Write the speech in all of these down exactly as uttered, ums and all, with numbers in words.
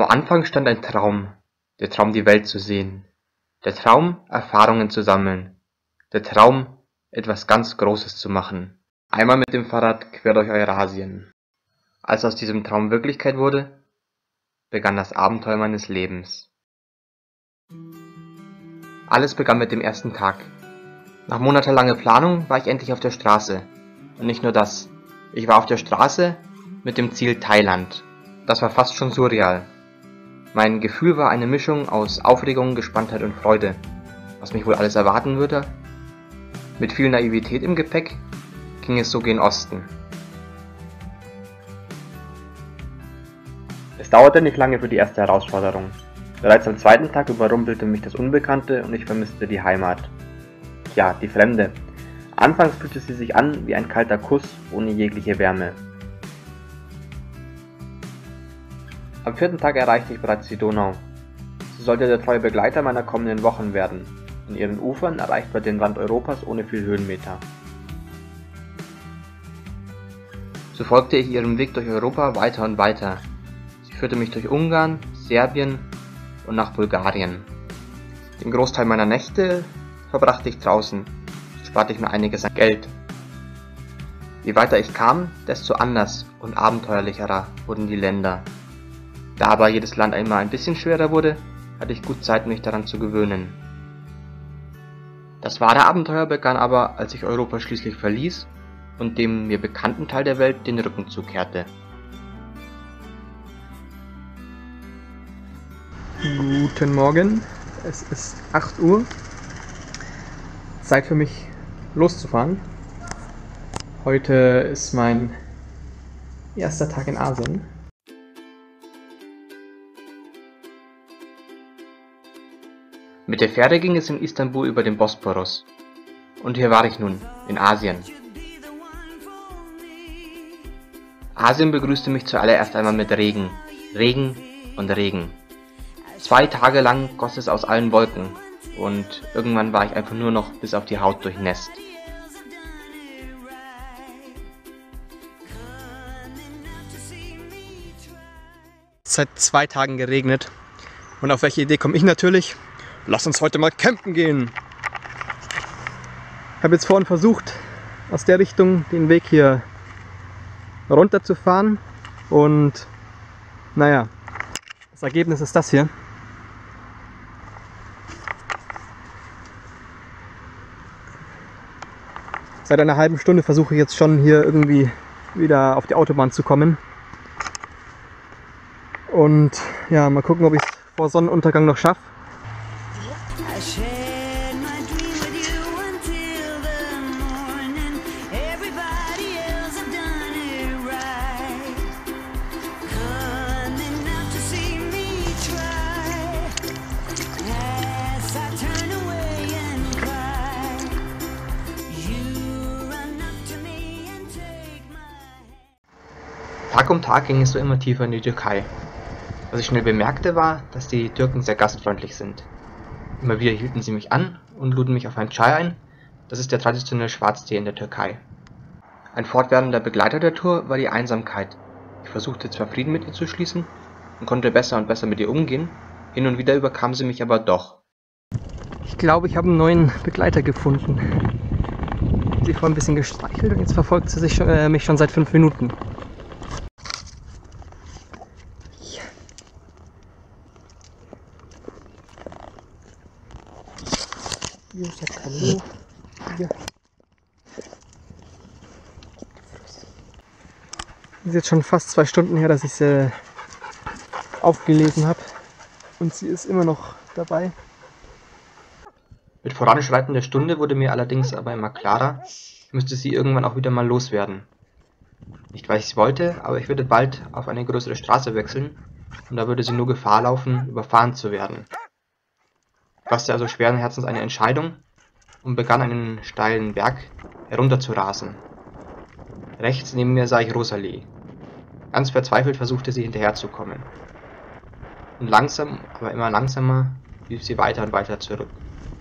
Am Anfang stand ein Traum, der Traum, die Welt zu sehen, der Traum, Erfahrungen zu sammeln, der Traum, etwas ganz Großes zu machen, einmal mit dem Fahrrad quer durch Eurasien. Als aus diesem Traum Wirklichkeit wurde, begann das Abenteuer meines Lebens. Alles begann mit dem ersten Tag. Nach monatelanger Planung war ich endlich auf der Straße. Und nicht nur das, ich war auf der Straße mit dem Ziel Thailand. Das war fast schon surreal. Mein Gefühl war eine Mischung aus Aufregung, Gespanntheit und Freude. Was mich wohl alles erwarten würde? Mit viel Naivität im Gepäck ging es so gen Osten. Es dauerte nicht lange für die erste Herausforderung. Bereits am zweiten Tag überrumpelte mich das Unbekannte und ich vermisste die Heimat. Ja, die Fremde. Anfangs fühlte sie sich an wie ein kalter Kuss ohne jegliche Wärme. Am vierten Tag erreichte ich bereits die Donau. Sie sollte der treue Begleiter meiner kommenden Wochen werden. An ihren Ufern erreicht man den Rand Europas ohne viel Höhenmeter. So folgte ich ihrem Weg durch Europa weiter und weiter. Sie führte mich durch Ungarn, Serbien und nach Bulgarien. Den Großteil meiner Nächte verbrachte ich draußen, so sparte ich mir einiges an Geld. Je weiter ich kam, desto anders und abenteuerlicher wurden die Länder. Da aber jedes Land einmal ein bisschen schwerer wurde, hatte ich gut Zeit, mich daran zu gewöhnen. Das wahre Abenteuer begann aber, als ich Europa schließlich verließ und dem mir bekannten Teil der Welt den Rücken zukehrte. Guten Morgen, es ist acht Uhr. Zeit für mich loszufahren. Heute ist mein erster Tag in Asien. Mit der Fähre ging es in Istanbul über den Bosporus. Und hier war ich nun, in Asien. Asien begrüßte mich zuallererst einmal mit Regen, Regen und Regen. Zwei Tage lang goss es aus allen Wolken und irgendwann war ich einfach nur noch bis auf die Haut durchnässt. Seit zwei Tagen geregnet. Und auf welche Idee komme ich natürlich? Lass uns heute mal campen gehen! Ich habe jetzt vorhin versucht, aus der Richtung den Weg hier runter zu fahren. Und naja, das Ergebnis ist das hier. Seit einer halben Stunde versuche ich jetzt schon hier irgendwie wieder auf die Autobahn zu kommen. Und ja, mal gucken, ob ich es vor Sonnenuntergang noch schaffe. Tag um Tag ging es so immer tiefer in die Türkei. Was ich schnell bemerkte war, dass die Türken sehr gastfreundlich sind. Immer wieder hielten sie mich an und luden mich auf einen Çay ein, das ist der traditionelle Schwarztee in der Türkei. Ein fortwährender Begleiter der Tour war die Einsamkeit. Ich versuchte zwar Frieden mit ihr zu schließen und konnte besser und besser mit ihr umgehen, hin und wieder überkam sie mich aber doch. Ich glaube, ich habe einen neuen Begleiter gefunden. Sie hat vorhin ein bisschen gestreichelt und jetzt verfolgt sie sich schon, äh, mich schon seit fünf Minuten. Hier ist der Kanu. Hier. Es ist jetzt schon fast zwei Stunden her, dass ich sie aufgelesen habe. Und sie ist immer noch dabei. Mit Voranschreiten der Stunde wurde mir allerdings aber immer klarer, ich müsste sie irgendwann auch wieder mal loswerden. Nicht weil ich es wollte, aber ich würde bald auf eine größere Straße wechseln und da würde sie nur Gefahr laufen, überfahren zu werden. Ich fasste also schweren Herzens eine Entscheidung und begann einen steilen Berg herunter zu rasen. Rechts neben mir sah ich Rosalie. Ganz verzweifelt versuchte sie hinterherzukommen. Und langsam, aber immer langsamer, lief sie weiter und weiter zurück.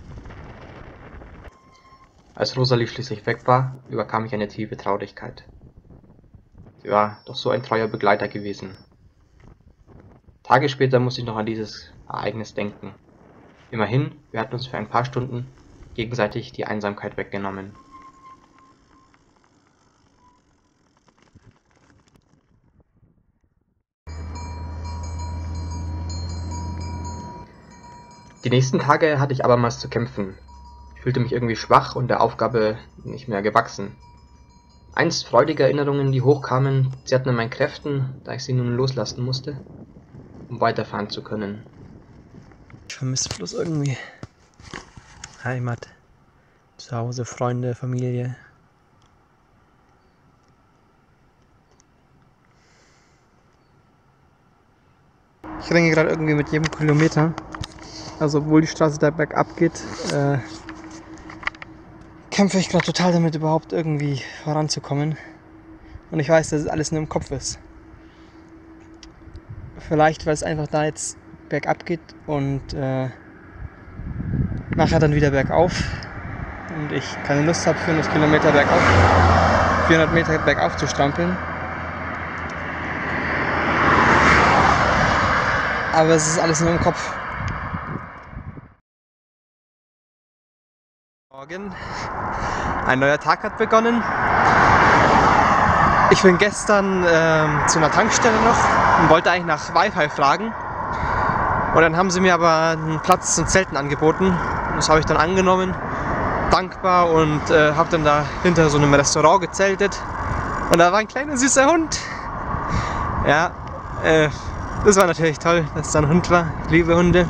Als Rosalie schließlich weg war, überkam mich eine tiefe Traurigkeit. Sie war doch so ein treuer Begleiter gewesen. Tage später musste ich noch an dieses Ereignis denken. Immerhin, wir hatten uns für ein paar Stunden gegenseitig die Einsamkeit weggenommen. Die nächsten Tage hatte ich abermals zu kämpfen. Ich fühlte mich irgendwie schwach und der Aufgabe nicht mehr gewachsen. Einst freudige Erinnerungen, die hochkamen, zehrten an meinen Kräften, da ich sie nun loslassen musste, um weiterfahren zu können. Ich vermisse bloß irgendwie Heimat, Zuhause, Freunde, Familie. Ich renne gerade irgendwie mit jedem Kilometer. Also obwohl die Straße da bergab geht, äh, kämpfe ich gerade total damit, überhaupt irgendwie voranzukommen. Und ich weiß, dass es alles nur im Kopf ist. Vielleicht, weil es einfach da jetzt bergab geht und äh, nachher dann wieder bergauf. Und ich keine Lust habe, vierhundert Kilometer bergauf, vierhundert Meter bergauf zu strampeln. Aber es ist alles nur im Kopf. Morgen. Ein neuer Tag hat begonnen. Ich bin gestern ähm, zu einer Tankstelle noch und wollte eigentlich nach Wi-Fi fragen. Und dann haben sie mir aber einen Platz zum Zelten angeboten. Das habe ich dann angenommen, dankbar, und äh, habe dann da hinter so einem Restaurant gezeltet. Und da war ein kleiner süßer Hund. Ja, äh, das war natürlich toll, dass da ein Hund war. Ich liebe Hunde.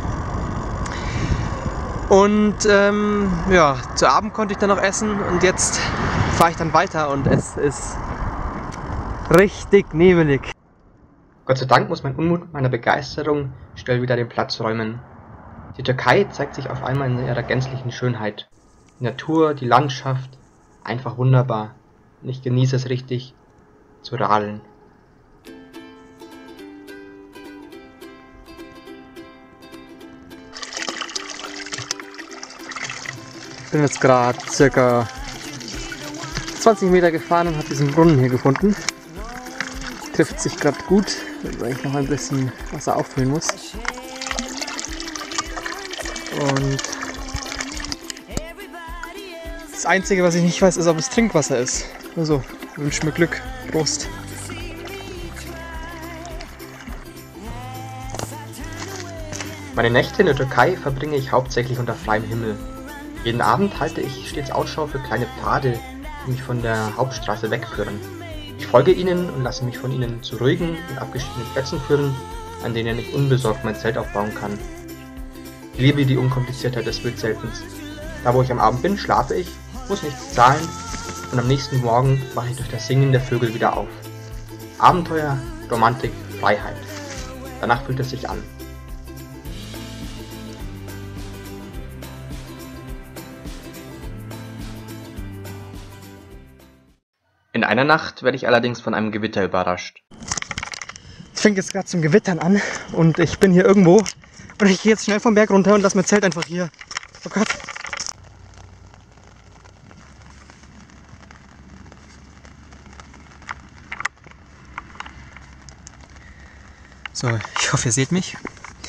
Und ähm, ja, zu Abend konnte ich dann noch essen und jetzt fahre ich dann weiter und es ist richtig nebelig. Gott sei Dank muss mein Unmut meiner Begeisterung schnell wieder den Platz räumen. Die Türkei zeigt sich auf einmal in ihrer gänzlichen Schönheit. Die Natur, die Landschaft, einfach wunderbar. Und ich genieße es richtig zu radeln. Ich bin jetzt gerade circa zwanzig Meter gefahren und habe diesen Brunnen hier gefunden. Trifft sich gerade gut, weil ich noch ein bisschen Wasser auffüllen muss. Und das Einzige, was ich nicht weiß, ist, ob es Trinkwasser ist. Also, wünsche mir Glück. Prost. Meine Nächte in der Türkei verbringe ich hauptsächlich unter freiem Himmel. Jeden Abend halte ich stets Ausschau für kleine Pfade, die mich von der Hauptstraße wegführen. Ich folge ihnen und lasse mich von ihnen zu ruhigen und abgeschiedenen Plätzen führen, an denen ich unbesorgt mein Zelt aufbauen kann. Ich liebe die Unkompliziertheit des Wildzeltens. Da wo ich am Abend bin, schlafe ich, muss nichts zahlen und am nächsten Morgen wache ich durch das Singen der Vögel wieder auf. Abenteuer, Romantik, Freiheit. Danach fühlt es sich an. In einer Nacht werde ich allerdings von einem Gewitter überrascht. Es fängt jetzt gerade zum Gewittern an und ich bin hier irgendwo und ich gehe jetzt schnell vom Berg runter und lasse mein Zelt einfach hier. Oh Gott. So, ich hoffe, ihr seht mich.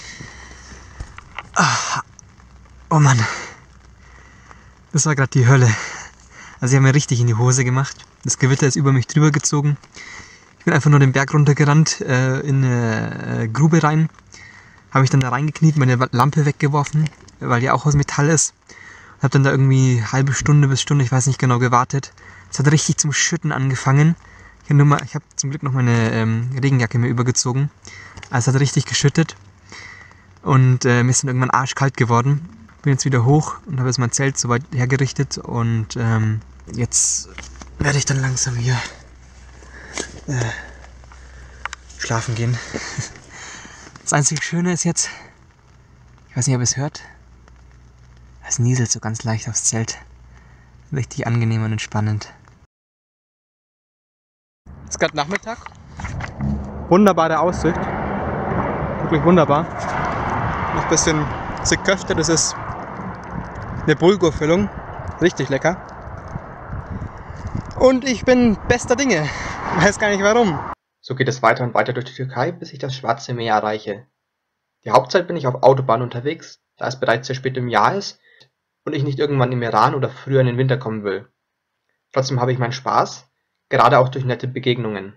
Ah, oh Mann. Das war gerade die Hölle. Also sie haben mir richtig in die Hose gemacht. Das Gewitter ist über mich drüber gezogen. Ich bin einfach nur den Berg runtergerannt, äh, in eine äh, Grube rein. Habe mich dann da reingekniet, meine Lampe weggeworfen, weil die auch aus Metall ist. Habe dann da irgendwie halbe Stunde bis Stunde, ich weiß nicht genau, gewartet. Es hat richtig zum Schütten angefangen. Ich habe hab zum Glück noch meine ähm, Regenjacke mir übergezogen. Also es hat richtig geschüttet. Und äh, mir ist dann irgendwann arschkalt geworden. Bin jetzt wieder hoch und habe jetzt mein Zelt soweit hergerichtet. Und ähm, jetzt werde ich dann langsam hier äh, schlafen gehen. Das einzige Schöne ist jetzt, ich weiß nicht, ob ihr es hört, es nieselt so ganz leicht aufs Zelt. Richtig angenehm und entspannend. Es ist gerade Nachmittag. Wunderbare Aussicht. Wirklich wunderbar. Noch ein bisschen Köfte, das ist eine Bulgurfüllung. Richtig lecker. Und ich bin bester Dinge. Weiß gar nicht warum. So geht es weiter und weiter durch die Türkei, bis ich das Schwarze Meer erreiche. Die Hauptzeit bin ich auf Autobahn unterwegs, da es bereits sehr spät im Jahr ist und ich nicht irgendwann im Iran oder früher in den Winter kommen will. Trotzdem habe ich meinen Spaß, gerade auch durch nette Begegnungen.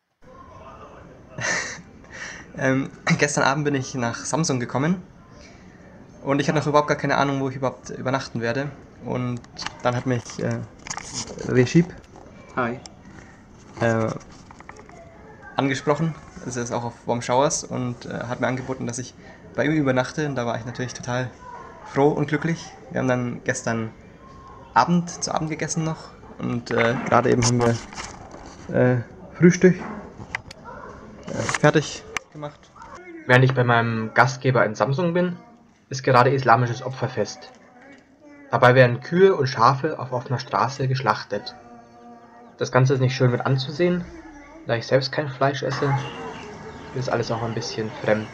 ähm, gestern Abend bin ich nach Samsung gekommen und ich hatte noch überhaupt gar keine Ahnung, wo ich überhaupt übernachten werde. Und dann hat mich äh, Recep Hi. äh, angesprochen, also er ist auch auf Warm Showers, und äh, hat mir angeboten, dass ich bei ihm übernachte, und da war ich natürlich total froh und glücklich. Wir haben dann gestern Abend zu Abend gegessen noch, und äh, gerade eben haben wir äh, Frühstück äh, fertig gemacht. Während ich bei meinem Gastgeber in Samsung bin, ist gerade islamisches Opferfest. Dabei werden Kühe und Schafe auf offener Straße geschlachtet. Das Ganze ist nicht schön mit anzusehen, da ich selbst kein Fleisch esse, ist alles auch ein bisschen fremd.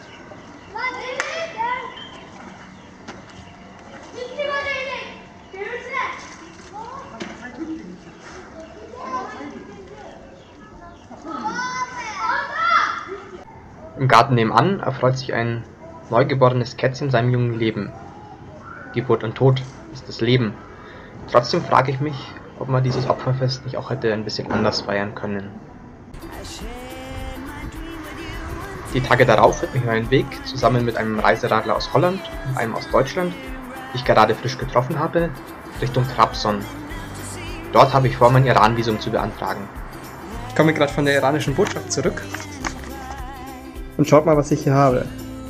Im Garten nebenan erfreut sich ein neugeborenes Kätzchen seinem jungen Leben. Geburt und Tod ist das Leben. Trotzdem frage ich mich, ob man dieses Opferfest nicht auch hätte ein bisschen anders feiern können. Die Tage darauf wird mich mein Weg zusammen mit einem Reiseradler aus Holland und einem aus Deutschland, die ich gerade frisch getroffen habe, Richtung Trabzon. Dort habe ich vor, mein Iran-Visum zu beantragen. Ich komme gerade von der iranischen Botschaft zurück. Und schaut mal, was ich hier habe.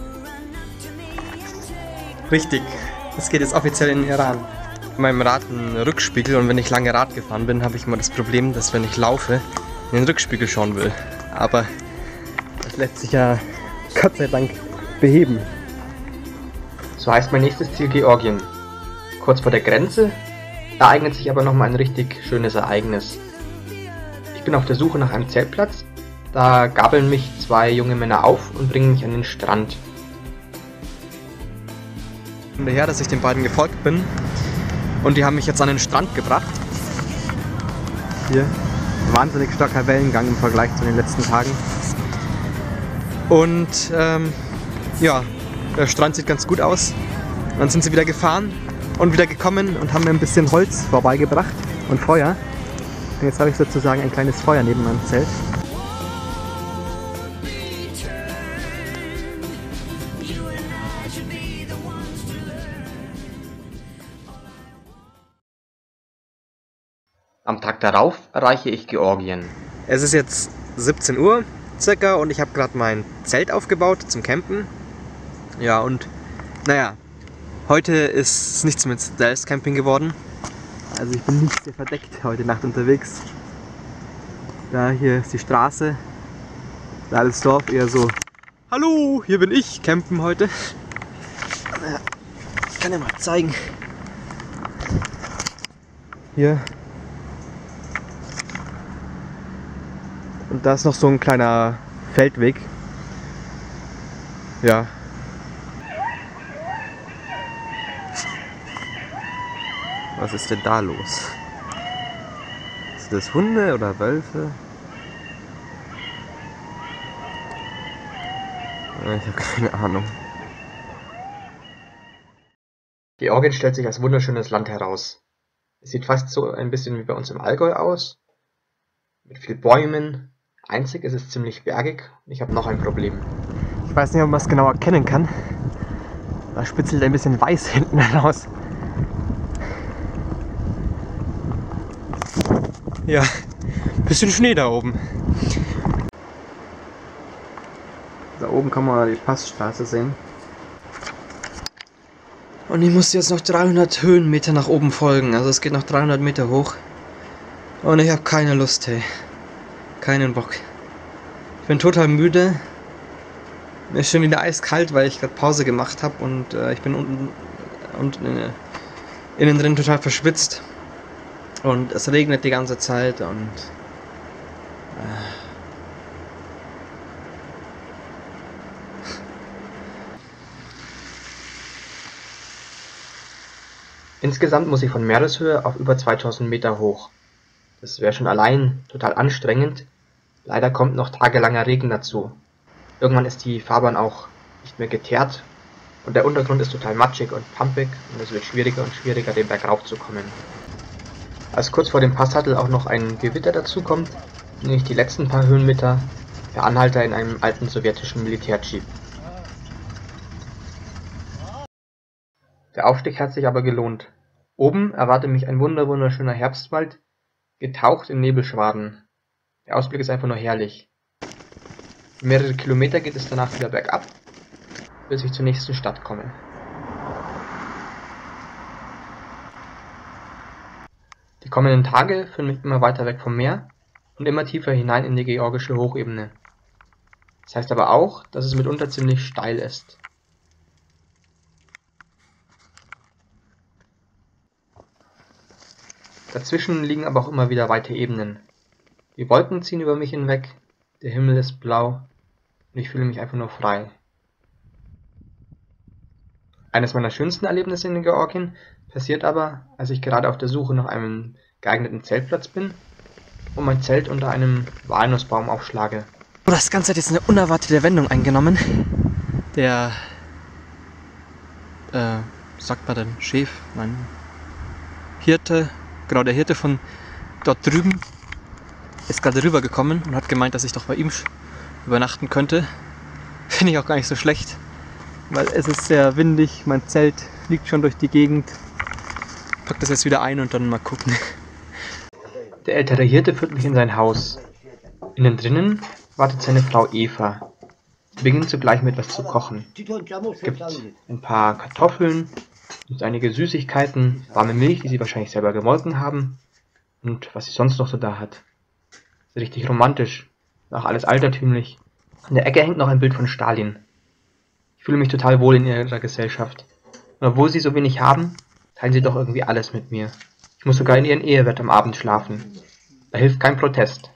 Richtig, es geht jetzt offiziell in den Iran. In meinem Rad einen Rückspiegel, und wenn ich lange Rad gefahren bin, habe ich immer das Problem, dass wenn ich laufe, in den Rückspiegel schauen will. Aber das lässt sich ja Gott sei Dank beheben. So heißt mein nächstes Ziel Georgien. Kurz vor der Grenze ereignet sich aber nochmal ein richtig schönes Ereignis. Ich bin auf der Suche nach einem Zeltplatz, da gabeln mich zwei junge Männer auf und bringen mich an den Strand. Her, dass ich den beiden gefolgt bin, und die haben mich jetzt an den Strand gebracht. Hier, wahnsinnig starker Wellengang im Vergleich zu den letzten Tagen. Und ähm, ja, der Strand sieht ganz gut aus. Dann sind sie wieder gefahren und wieder gekommen und haben mir ein bisschen Holz vorbeigebracht und Feuer. Und jetzt habe ich sozusagen ein kleines Feuer neben meinem Zelt. Am Tag darauf erreiche ich Georgien. Es ist jetzt siebzehn Uhr circa und ich habe gerade mein Zelt aufgebaut zum Campen. Ja, und naja, heute ist es nichts mit Stealth Camping geworden. Also ich bin nicht sehr verdeckt heute Nacht unterwegs. Da hier ist die Straße, da das Dorf eher so: Hallo, hier bin ich, campen heute. Ich kann ja mal zeigen. Hier. Und da ist noch so ein kleiner Feldweg. Ja. Was ist denn da los? Sind das Hunde oder Wölfe? Ich habe keine Ahnung. Georgien stellt sich als wunderschönes Land heraus. Es sieht fast so ein bisschen wie bei uns im Allgäu aus. Mit viel Bäumen. Einzig ist es ziemlich bergig und ich habe noch ein Problem. Ich weiß nicht, ob man es genau erkennen kann. Da spitzelt ein bisschen weiß hinten heraus. Ja, ein bisschen Schnee da oben. Da oben kann man die Passstraße sehen. Und ich muss jetzt noch dreihundert Höhenmeter nach oben folgen. Also es geht noch dreihundert Meter hoch. Und ich habe keine Lust, hey. Keinen Bock. Ich bin total müde. Mir ist schon wieder eiskalt, weil ich gerade Pause gemacht habe. Und äh, ich bin unten, unten in, innen drin total verschwitzt. Und es regnet die ganze Zeit und... Äh, Insgesamt muss ich von Meereshöhe auf über zweitausend Meter hoch. Das wäre schon allein total anstrengend. Leider kommt noch tagelanger Regen dazu. Irgendwann ist die Fahrbahn auch nicht mehr geteert und der Untergrund ist total matschig und pumpig und es wird schwieriger und schwieriger, den Berg raufzukommen. Als kurz vor dem Passsattel auch noch ein Gewitter dazukommt, nämlich die letzten paar Höhenmeter per Anhalter in einem alten sowjetischen Militärjeep. Der Aufstieg hat sich aber gelohnt. Oben erwartet mich ein wunderschöner Herbstwald, getaucht in Nebelschwaden. Der Ausblick ist einfach nur herrlich. Mehrere Kilometer geht es danach wieder bergab, bis ich zur nächsten Stadt komme. Die kommenden Tage führen mich immer weiter weg vom Meer und immer tiefer hinein in die georgische Hochebene. Das heißt aber auch, dass es mitunter ziemlich steil ist. Dazwischen liegen aber auch immer wieder weite Ebenen. Die Wolken ziehen über mich hinweg, der Himmel ist blau und ich fühle mich einfach nur frei. Eines meiner schönsten Erlebnisse in Georgien passiert aber, als ich gerade auf der Suche nach einem geeigneten Zeltplatz bin und mein Zelt unter einem Walnussbaum aufschlage. Das Ganze hat jetzt eine unerwartete Wendung eingenommen. Der, äh, sagt man denn, Chef, mein Hirte, genau der Hirte von dort drüben, ist gerade rübergekommen und hat gemeint, dass ich doch bei ihm übernachten könnte. Finde ich auch gar nicht so schlecht, weil es ist sehr windig, mein Zelt fliegt schon durch die Gegend. Pack das jetzt wieder ein und dann mal gucken. Der ältere Hirte führt mich in sein Haus. Innen drinnen wartet seine Frau Eva. Sie beginnt zugleich mit etwas zu kochen. Es gibt ein paar Kartoffeln und einige Süßigkeiten, warme Milch, die sie wahrscheinlich selber gemolken haben und was sie sonst noch so da hat. Ist richtig romantisch, auch alles altertümlich. An der Ecke hängt noch ein Bild von Stalin. Ich fühle mich total wohl in ihrer Gesellschaft. Und obwohl sie so wenig haben, teilen sie doch irgendwie alles mit mir. Ich muss sogar in ihren Ehebett am Abend schlafen. Da hilft kein Protest.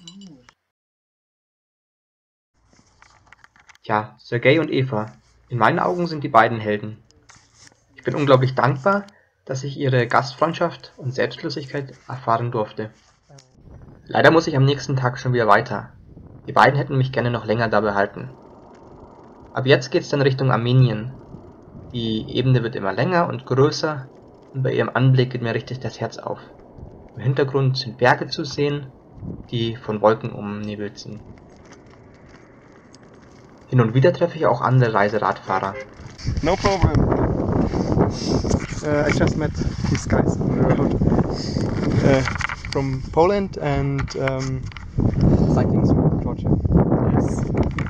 Tja, Sergei und Eva. In meinen Augen sind die beiden Helden. Ich bin unglaublich dankbar, dass ich ihre Gastfreundschaft und Selbstlosigkeit erfahren durfte. Leider muss ich am nächsten Tag schon wieder weiter. Die beiden hätten mich gerne noch länger da behalten. Ab jetzt geht's dann Richtung Armenien. Die Ebene wird immer länger und größer und bei ihrem Anblick geht mir richtig das Herz auf. Im Hintergrund sind Berge zu sehen, die von Wolken umnebelt sind. Hin und wieder treffe ich auch andere Reiseradfahrer. No problem. Uh, I just met these guys on the road. Uh, from Poland and um, cycling through Georgia. Yes.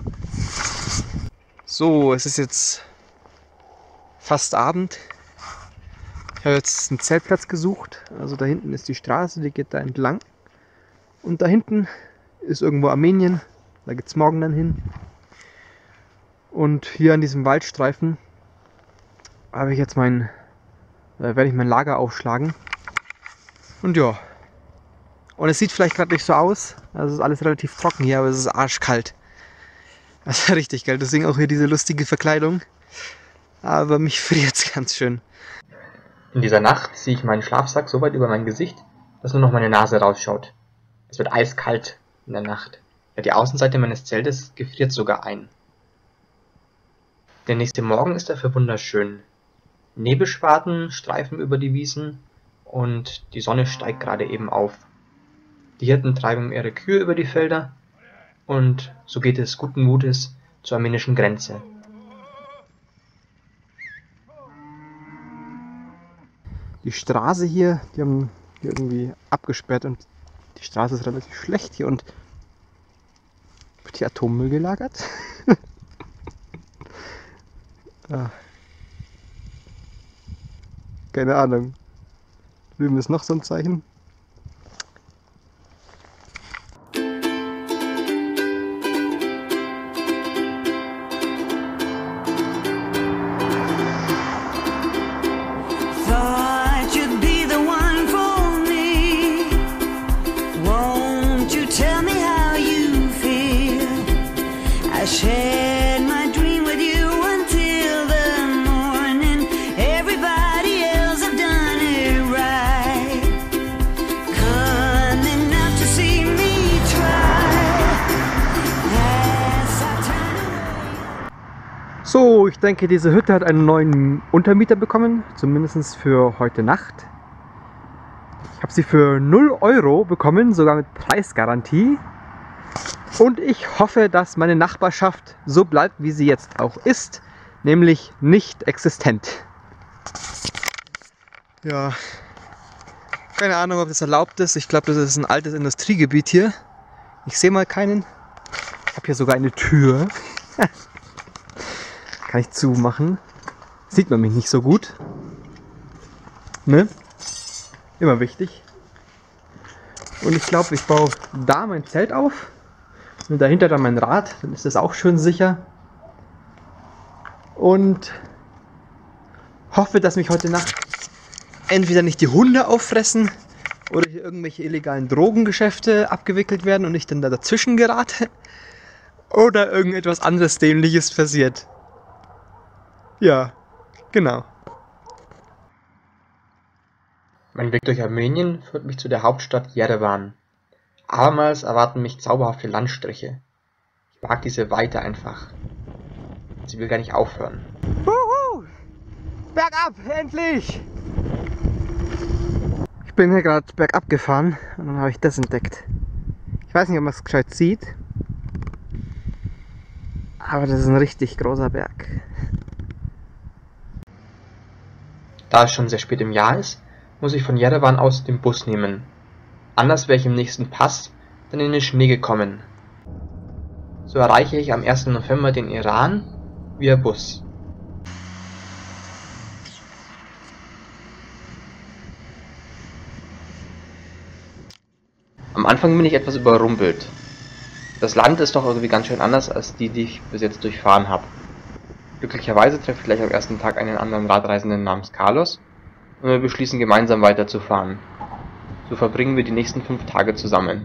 So, es ist jetzt fast Abend. Ich habe jetzt einen Zeltplatz gesucht. Also da hinten ist die Straße, die geht da entlang. Und da hinten ist irgendwo Armenien. Da geht es morgen dann hin. Und hier an diesem Waldstreifen habe ich jetzt mein, äh, werde ich mein Lager aufschlagen. Und ja. Und es sieht vielleicht gerade nicht so aus. Also es ist alles relativ trocken hier, aber es ist arschkalt. Das ist richtig geil. Deswegen auch hier diese lustige Verkleidung. Aber mich friert es ganz schön. In dieser Nacht ziehe ich meinen Schlafsack so weit über mein Gesicht, dass nur noch meine Nase rausschaut. Es wird eiskalt in der Nacht. Ja, die Außenseite meines Zeltes gefriert sogar ein. Der nächste Morgen ist dafür wunderschön. Nebelschwaden streifen über die Wiesen und die Sonne steigt gerade eben auf. Die Hirten treiben ihre Kühe über die Felder und so geht es guten Mutes zur armenischen Grenze. Die Straße hier, die haben hier irgendwie abgesperrt und die Straße ist relativ schlecht hier und wird hier Atommüll gelagert? Ja. Keine Ahnung. Drüben ist noch so ein Zeichen. So, ich denke, diese Hütte hat einen neuen Untermieter bekommen, zumindest für heute Nacht. Ich habe sie für null Euro bekommen, sogar mit Preisgarantie. Und ich hoffe, dass meine Nachbarschaft so bleibt, wie sie jetzt auch ist, nämlich nicht existent. Ja, keine Ahnung, ob das erlaubt ist. Ich glaube, das ist ein altes Industriegebiet hier. Ich sehe mal keinen. Ich habe hier sogar eine Tür. Kann ich zumachen. Sieht man mich nicht so gut. Ne? Immer wichtig. Und ich glaube, ich baue da mein Zelt auf. Und dahinter dann mein Rad. Dann ist das auch schön sicher. Und hoffe, dass mich heute Nacht entweder nicht die Hunde auffressen oder hier irgendwelche illegalen Drogengeschäfte abgewickelt werden und ich dann da dazwischen gerate. Oder irgendetwas anderes Dämliches passiert. Ja, genau. Mein Weg durch Armenien führt mich zu der Hauptstadt Jerewan. Abermals erwarten mich zauberhafte Landstriche. Ich mag diese Weite einfach. Sie will gar nicht aufhören. Wuhu! Bergab, endlich! Ich bin hier gerade bergab gefahren und dann habe ich das entdeckt. Ich weiß nicht, ob man es gescheit sieht. Aber das ist ein richtig großer Berg. Da es schon sehr spät im Jahr ist, muss ich von Jerewan aus den Bus nehmen. Anders wäre ich im nächsten Pass dann in den Schnee gekommen. So erreiche ich am ersten November den Iran via Bus. Am Anfang bin ich etwas überrumpelt. Das Land ist doch irgendwie ganz schön anders als die, die ich bis jetzt durchfahren habe. Glücklicherweise treffe ich gleich am ersten Tag einen anderen Radreisenden namens Carlos und wir beschließen gemeinsam weiterzufahren. So verbringen wir die nächsten fünf Tage zusammen.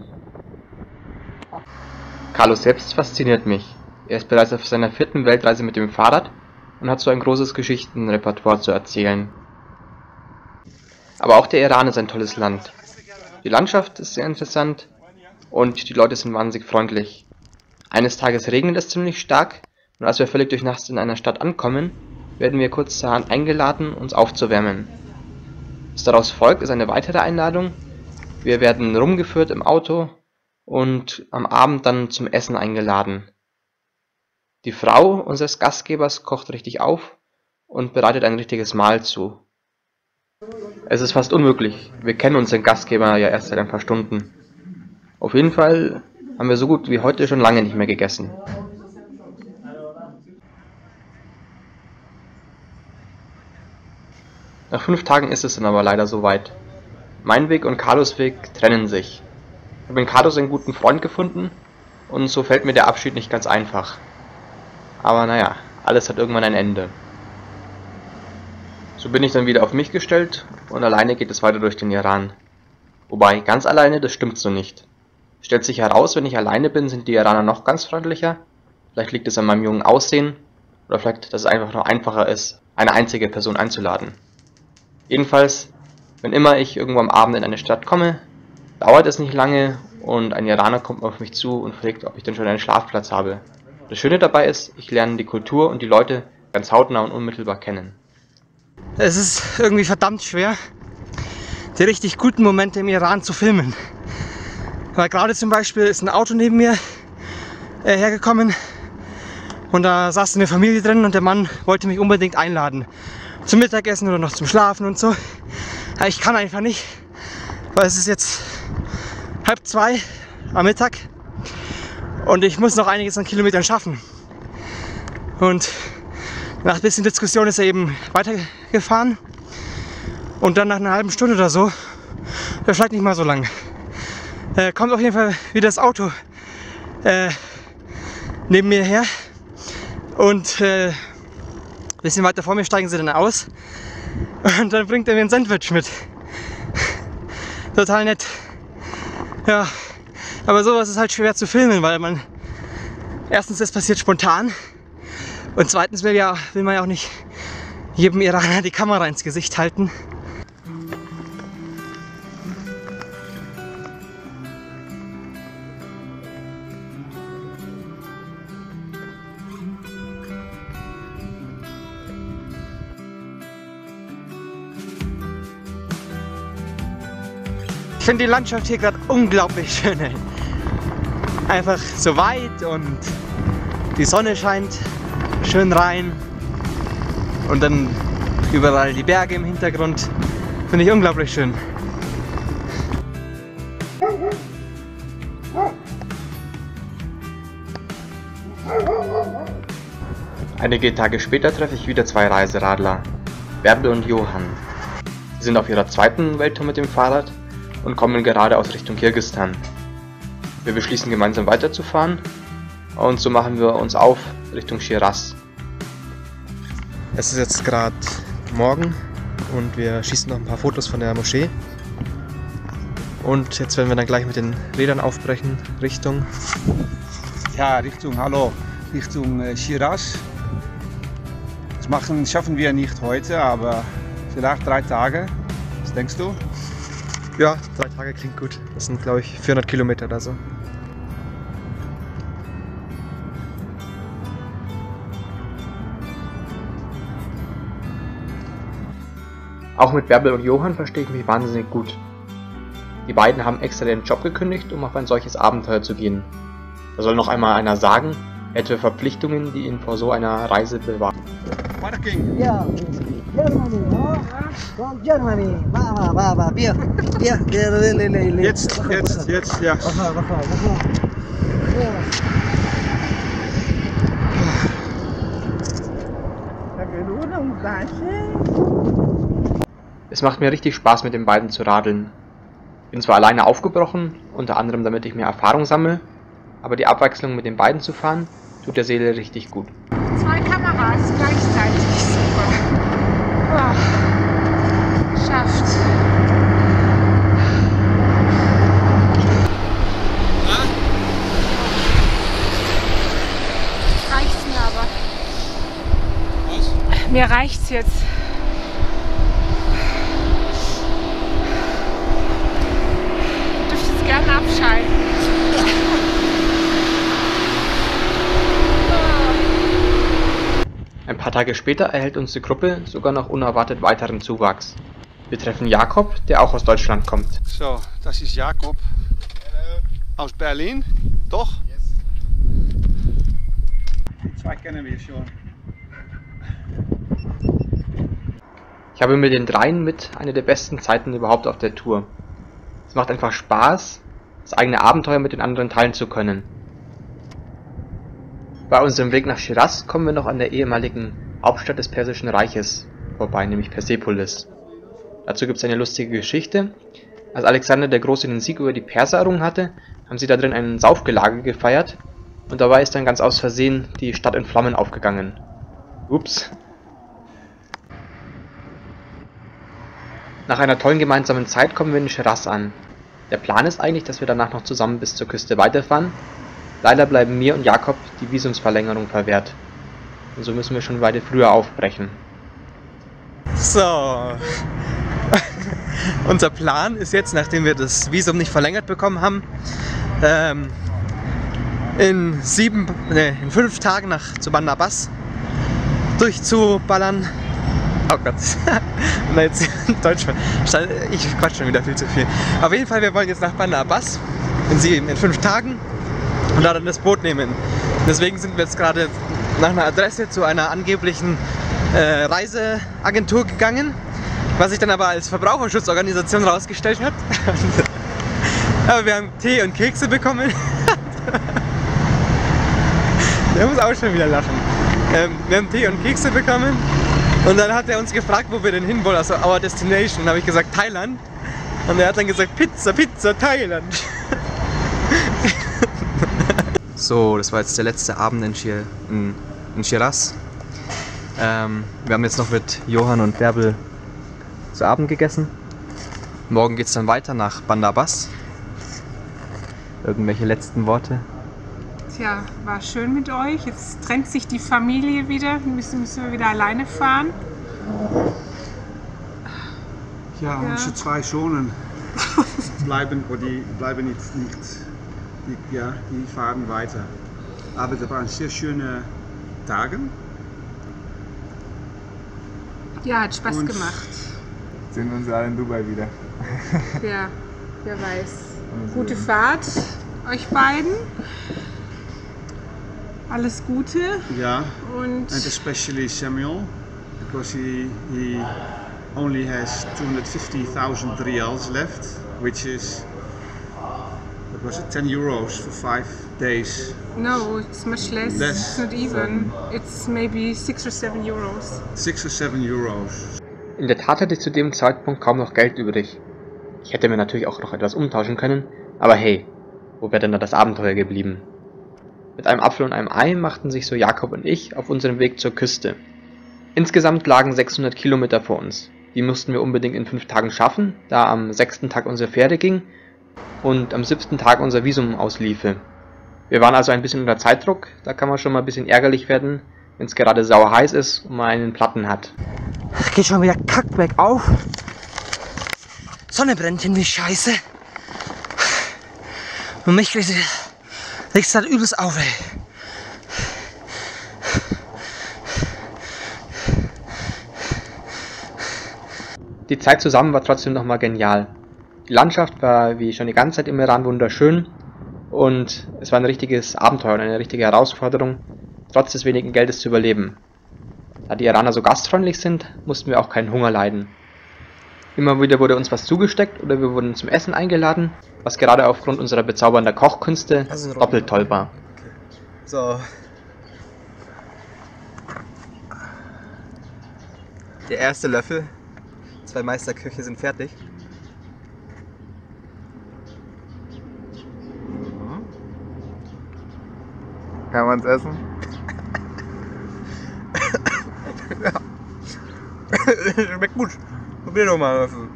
Carlos selbst fasziniert mich. Er ist bereits auf seiner vierten Weltreise mit dem Fahrrad und hat so ein großes Geschichtenrepertoire zu erzählen. Aber auch der Iran ist ein tolles Land. Die Landschaft ist sehr interessant und die Leute sind wahnsinnig freundlich. Eines Tages regnet es ziemlich stark und als wir völlig durchnässt in einer Stadt ankommen, werden wir kurzerhand eingeladen, uns aufzuwärmen. Was daraus folgt, ist eine weitere Einladung. Wir werden rumgeführt im Auto und am Abend dann zum Essen eingeladen. Die Frau unseres Gastgebers kocht richtig auf und bereitet ein richtiges Mahl zu. Es ist fast unmöglich, wir kennen unseren Gastgeber ja erst seit ein paar Stunden. Auf jeden Fall haben wir so gut wie heute schon lange nicht mehr gegessen. Nach fünf Tagen ist es dann aber leider soweit. Mein Weg und Carlos Weg trennen sich. Ich habe in Carlos einen guten Freund gefunden und so fällt mir der Abschied nicht ganz einfach. Aber naja, alles hat irgendwann ein Ende. So bin ich dann wieder auf mich gestellt und alleine geht es weiter durch den Iran. Wobei, ganz alleine, das stimmt so nicht. Stellt sich heraus, wenn ich alleine bin, sind die Iraner noch ganz freundlicher. Vielleicht liegt es an meinem jungen Aussehen oder vielleicht, dass es einfach noch einfacher ist, eine einzige Person einzuladen. Jedenfalls, wenn immer ich irgendwo am Abend in eine Stadt komme, dauert es nicht lange und ein Iraner kommt auf mich zu und fragt, ob ich denn schon einen Schlafplatz habe. Das Schöne dabei ist, ich lerne die Kultur und die Leute ganz hautnah und unmittelbar kennen. Es ist irgendwie verdammt schwer, die richtig guten Momente im Iran zu filmen. Weil gerade zum Beispiel ist ein Auto neben mir äh, hergekommen und da saß eine Familie drin und der Mann wollte mich unbedingt einladen. Zum Mittagessen oder noch zum Schlafen und so. Aber ich kann einfach nicht, weil es ist jetzt halb zwei am Mittag und ich muss noch einiges an Kilometern schaffen. Und nach ein bisschen Diskussion ist er eben weitergefahren und dann nach einer halben Stunde oder so, vielleicht nicht mal so lang, äh, kommt auf jeden Fall wieder das Auto äh, neben mir her und äh, ein bisschen weiter vor mir steigen sie dann aus und dann bringt er mir ein Sandwich mit. Total nett. Ja, aber sowas ist halt schwer zu filmen, weil man erstens, es passiert spontan und zweitens will, ja, will man ja auch nicht jedem Iraner die Kamera ins Gesicht halten. finde die Landschaft hier gerade unglaublich schön. Ey. Einfach so weit und die Sonne scheint schön rein. Und dann überall die Berge im Hintergrund. Finde ich unglaublich schön. Einige Tage später treffe ich wieder zwei Reiseradler, Bärbel und Johann. Sie sind auf ihrer zweiten Welttour mit dem Fahrrad und kommen gerade aus Richtung Kirgisistan. Wir beschließen gemeinsam weiterzufahren und so machen wir uns auf Richtung Shiraz. Es ist jetzt gerade morgen und wir schießen noch ein paar Fotos von der Moschee. Und jetzt werden wir dann gleich mit den Rädern aufbrechen, Richtung... Ja, Richtung, hallo, Richtung äh, Shiraz. Das machen, schaffen wir nicht heute, aber vielleicht drei Tage. Was denkst du? Ja, drei Tage klingt gut. Das sind, glaube ich, vierhundert Kilometer oder so. Auch mit Bärbel und Johann verstehe ich mich wahnsinnig gut. Die beiden haben extra den Job gekündigt, um auf ein solches Abenteuer zu gehen. Da soll noch einmal einer sagen, er hätte Verpflichtungen, die ihn vor so einer Reise bewahren. Parking! Ja, Germany, no? From Germany. Mama, Baba, wir, wir, wir, Jetzt, jetzt, jetzt, ja. Wacha, wacha, wacha. Es macht mir richtig Spaß, mit den beiden zu radeln. Ich bin zwar alleine aufgebrochen, unter anderem damit ich mehr Erfahrung sammle, aber die Abwechslung mit den beiden zu fahren, tut der Seele richtig gut. Zwei Kameras gleichzeitig, super. Oh, geschafft. Reicht's mir aber. Was? Mir reicht's jetzt. Du dürftest jetzt gerne abschalten. Ein paar Tage später erhält uns die Gruppe sogar noch unerwartet weiteren Zuwachs. Wir treffen Jakob, der auch aus Deutschland kommt. So, das ist Jakob. Aus Berlin, doch? Yes. Zwei kennen wir schon. Ich habe mit den dreien mit eine der besten Zeiten überhaupt auf der Tour. Es macht einfach Spaß, das eigene Abenteuer mit den anderen teilen zu können. Bei unserem Weg nach Shiraz kommen wir noch an der ehemaligen Hauptstadt des Persischen Reiches vorbei, nämlich Persepolis. Dazu gibt es eine lustige Geschichte. Als Alexander der Große den Sieg über die Perser errungen hatte, haben sie da drin ein Saufgelage gefeiert und dabei ist dann ganz aus Versehen die Stadt in Flammen aufgegangen. Ups. Nach einer tollen gemeinsamen Zeit kommen wir in Shiraz an. Der Plan ist eigentlich, dass wir danach noch zusammen bis zur Küste weiterfahren. Leider bleiben mir und Jakob die Visumsverlängerung verwehrt. Und so müssen wir schon weiter früher aufbrechen. So. Unser Plan ist jetzt, nachdem wir das Visum nicht verlängert bekommen haben, ähm, in sieben, nee, in fünf Tagen nach zu Bandar Abbas durchzuballern. Oh Gott. Na jetzt Deutsch. Ich quatsch schon wieder viel zu viel. Auf jeden Fall, wir wollen jetzt nach Bandar Abbas in sieben, in fünf Tagen. Und da dann das Boot nehmen. Deswegen sind wir jetzt gerade nach einer Adresse zu einer angeblichen äh, Reiseagentur gegangen, was sich dann aber als Verbraucherschutzorganisation rausgestellt hat. Aber wir haben Tee und Kekse bekommen. Der muss auch schon wieder lachen. Ähm, wir haben Tee und Kekse bekommen und dann hat er uns gefragt, wo wir denn hin wollen, also our destination. Dann habe ich gesagt Thailand und er hat dann gesagt Pizza, Pizza, Thailand. So, das war jetzt der letzte Abend in, Shir in, in Shiraz. Ähm, wir haben jetzt noch mit Johann und Bärbel zu Abend gegessen. Morgen geht es dann weiter nach Bandar Abbas. Irgendwelche letzten Worte? Tja, war schön mit euch. Jetzt trennt sich die Familie wieder. Müssen, müssen wir wieder alleine fahren. Ja, Ja. unsere zwei Sohn bleiben, oder die bleiben jetzt nicht. Die, ja, die fahren weiter. Aber das waren sehr schöne Tage. Ja, hat Spaß Und gemacht. Sehen wir uns alle in Dubai wieder. Ja. wer weiß. Gute Fahrt euch beiden. Alles Gute. Yeah, Und and especially Samuel, because he he only has two hundred fifty thousand reals left, which is, what was it, ten euros for five days. no, it's much less. Less. It's not even. It's maybe six or seven euros. Six or seven euros. In der Tat hatte ich zu dem Zeitpunkt kaum noch Geld übrig. Ich hätte mir natürlich auch noch etwas umtauschen können, aber hey, wo wäre denn da das Abenteuer geblieben? Mit einem Apfel und einem Ei machten sich so Jakob und ich auf unserem Weg zur Küste. Insgesamt lagen sechshundert Kilometer vor uns. Die mussten wir unbedingt in fünf Tagen schaffen, da am sechsten Tag unsere Fähre ging und am siebten Tag unser Visum ausliefe. Wir waren also ein bisschen unter Zeitdruck, da kann man schon mal ein bisschen ärgerlich werden, wenn es gerade sauer heiß ist und man einen Platten hat. Geht schon wieder kackberg auf. Sonne brennt hin wie Scheiße. Und mich regt es halt übelst auf, ey. Die Zeit zusammen war trotzdem nochmal genial. Die Landschaft war wie schon die ganze Zeit im Iran wunderschön und es war ein richtiges Abenteuer und eine richtige Herausforderung, trotz des wenigen Geldes zu überleben. Da die Iraner so gastfreundlich sind, mussten wir auch keinen Hunger leiden. Immer wieder wurde uns was zugesteckt oder wir wurden zum Essen eingeladen, was gerade aufgrund unserer bezaubernden Kochkünste Also doppelt toll war. So. Der erste Löffel. Zwei Meisterköche sind fertig. Kann man es essen? Schmeckt gut. Probier doch mal einen Löffel.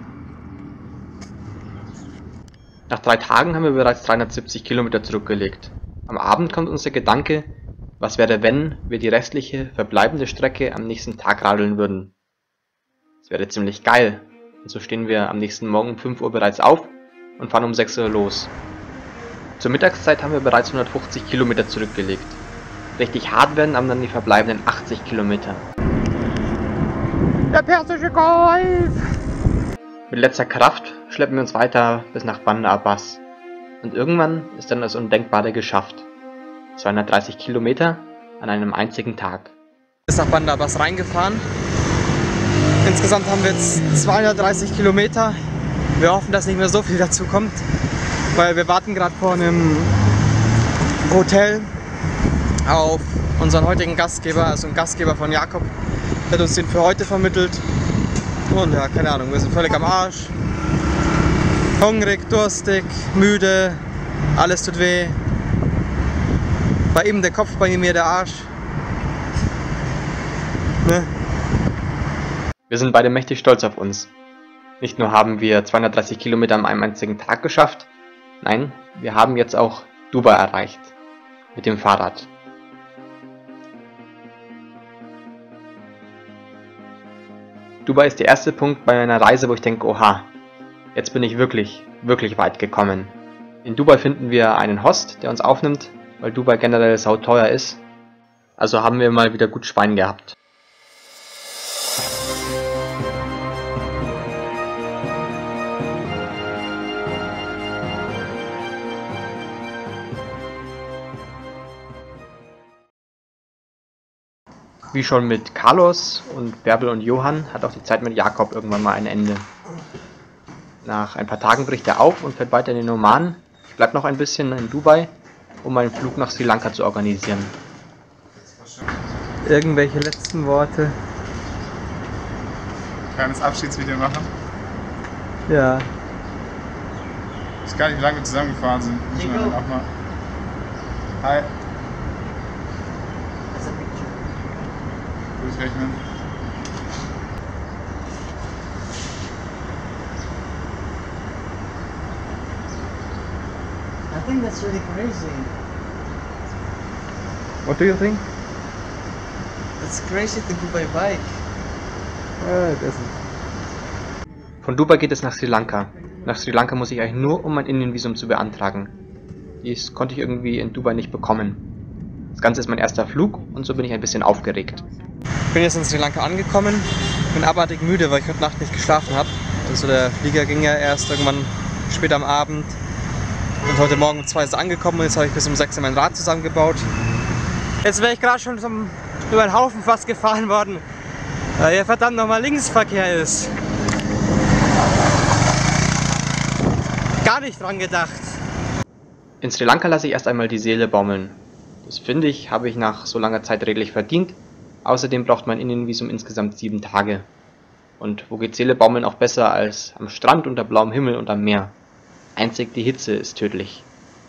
Nach drei Tagen haben wir bereits dreihundertsiebzig Kilometer zurückgelegt. Am Abend kommt uns der Gedanke, was wäre, wenn wir die restliche, verbleibende Strecke am nächsten Tag radeln würden. Das wäre ziemlich geil. Und so stehen wir am nächsten Morgen um fünf Uhr bereits auf und fahren um sechs Uhr los. Zur Mittagszeit haben wir bereits hundertfünfzig Kilometer zurückgelegt. Richtig hart werden aber dann die verbleibenden achtzig Kilometer. Der Persische Golf! Mit letzter Kraft schleppen wir uns weiter bis nach Bandar Abbas. Und irgendwann ist dann das Undenkbare geschafft. zweihundertdreißig Kilometer an einem einzigen Tag. Bis nach Bandar Abbas reingefahren. Insgesamt haben wir jetzt zweihundertdreißig Kilometer. Wir hoffen, dass nicht mehr so viel dazu kommt, weil wir warten gerade vor einem Hotel auf unseren heutigen Gastgeber, also einen Gastgeber von Jakob. Der hat uns den für heute vermittelt. Und ja, keine Ahnung, wir sind völlig am Arsch. Hungrig, durstig, müde, alles tut weh. Bei ihm der Kopf, bei mir der Arsch. Ne? Wir sind beide mächtig stolz auf uns. Nicht nur haben wir zweihundertdreißig Kilometer an einem einzigen Tag geschafft, nein, wir haben jetzt auch Dubai erreicht. Mit dem Fahrrad. Dubai ist der erste Punkt bei meiner Reise, wo ich denke, oha, jetzt bin ich wirklich, wirklich weit gekommen. In Dubai finden wir einen Host, der uns aufnimmt, weil Dubai generell sauteuer ist. Also haben wir mal wieder gut Schwein gehabt. Wie schon mit Carlos und Bärbel und Johann hat auch die Zeit mit Jakob irgendwann mal ein Ende. Nach ein paar Tagen bricht er auf und fährt weiter in den Oman. Ich bleib noch ein bisschen in Dubai, um meinen Flug nach Sri Lanka zu organisieren. Irgendwelche letzten Worte? Kleines Abschiedsvideo machen. Ja. Ich weiß gar nicht, wie lange wir zusammengefahren sind. Müssen wir dann auch mal. Hi. Durchrechnen. I think that's really crazy. What do you think? It's crazy to go by bike. Uh, it isn't. Von Dubai geht es nach Sri Lanka. Nach Sri Lanka muss ich eigentlich nur, um mein Indienvisum zu beantragen. Dies konnte ich irgendwie in Dubai nicht bekommen. Das Ganze ist mein erster Flug und so bin ich ein bisschen aufgeregt. Ich bin jetzt in Sri Lanka angekommen, bin abartig müde, weil ich heute Nacht nicht geschlafen habe. Also der Flieger ging ja erst irgendwann spät am Abend. Und heute Morgen um zwei ist angekommen und jetzt habe ich bis um sechs mein Rad zusammengebaut. Jetzt wäre ich gerade schon zum, über einen Haufen fast gefahren worden, weil hier verdammt nochmal Linksverkehr ist. Gar nicht dran gedacht. In Sri Lanka lasse ich erst einmal die Seele baumeln. Das finde ich, habe ich nach so langer Zeit redlich verdient. Außerdem braucht mein Indienvisum insgesamt sieben Tage. Und wo geht Seele baumeln auch besser als am Strand unter blauem Himmel und am Meer? Einzig die Hitze ist tödlich.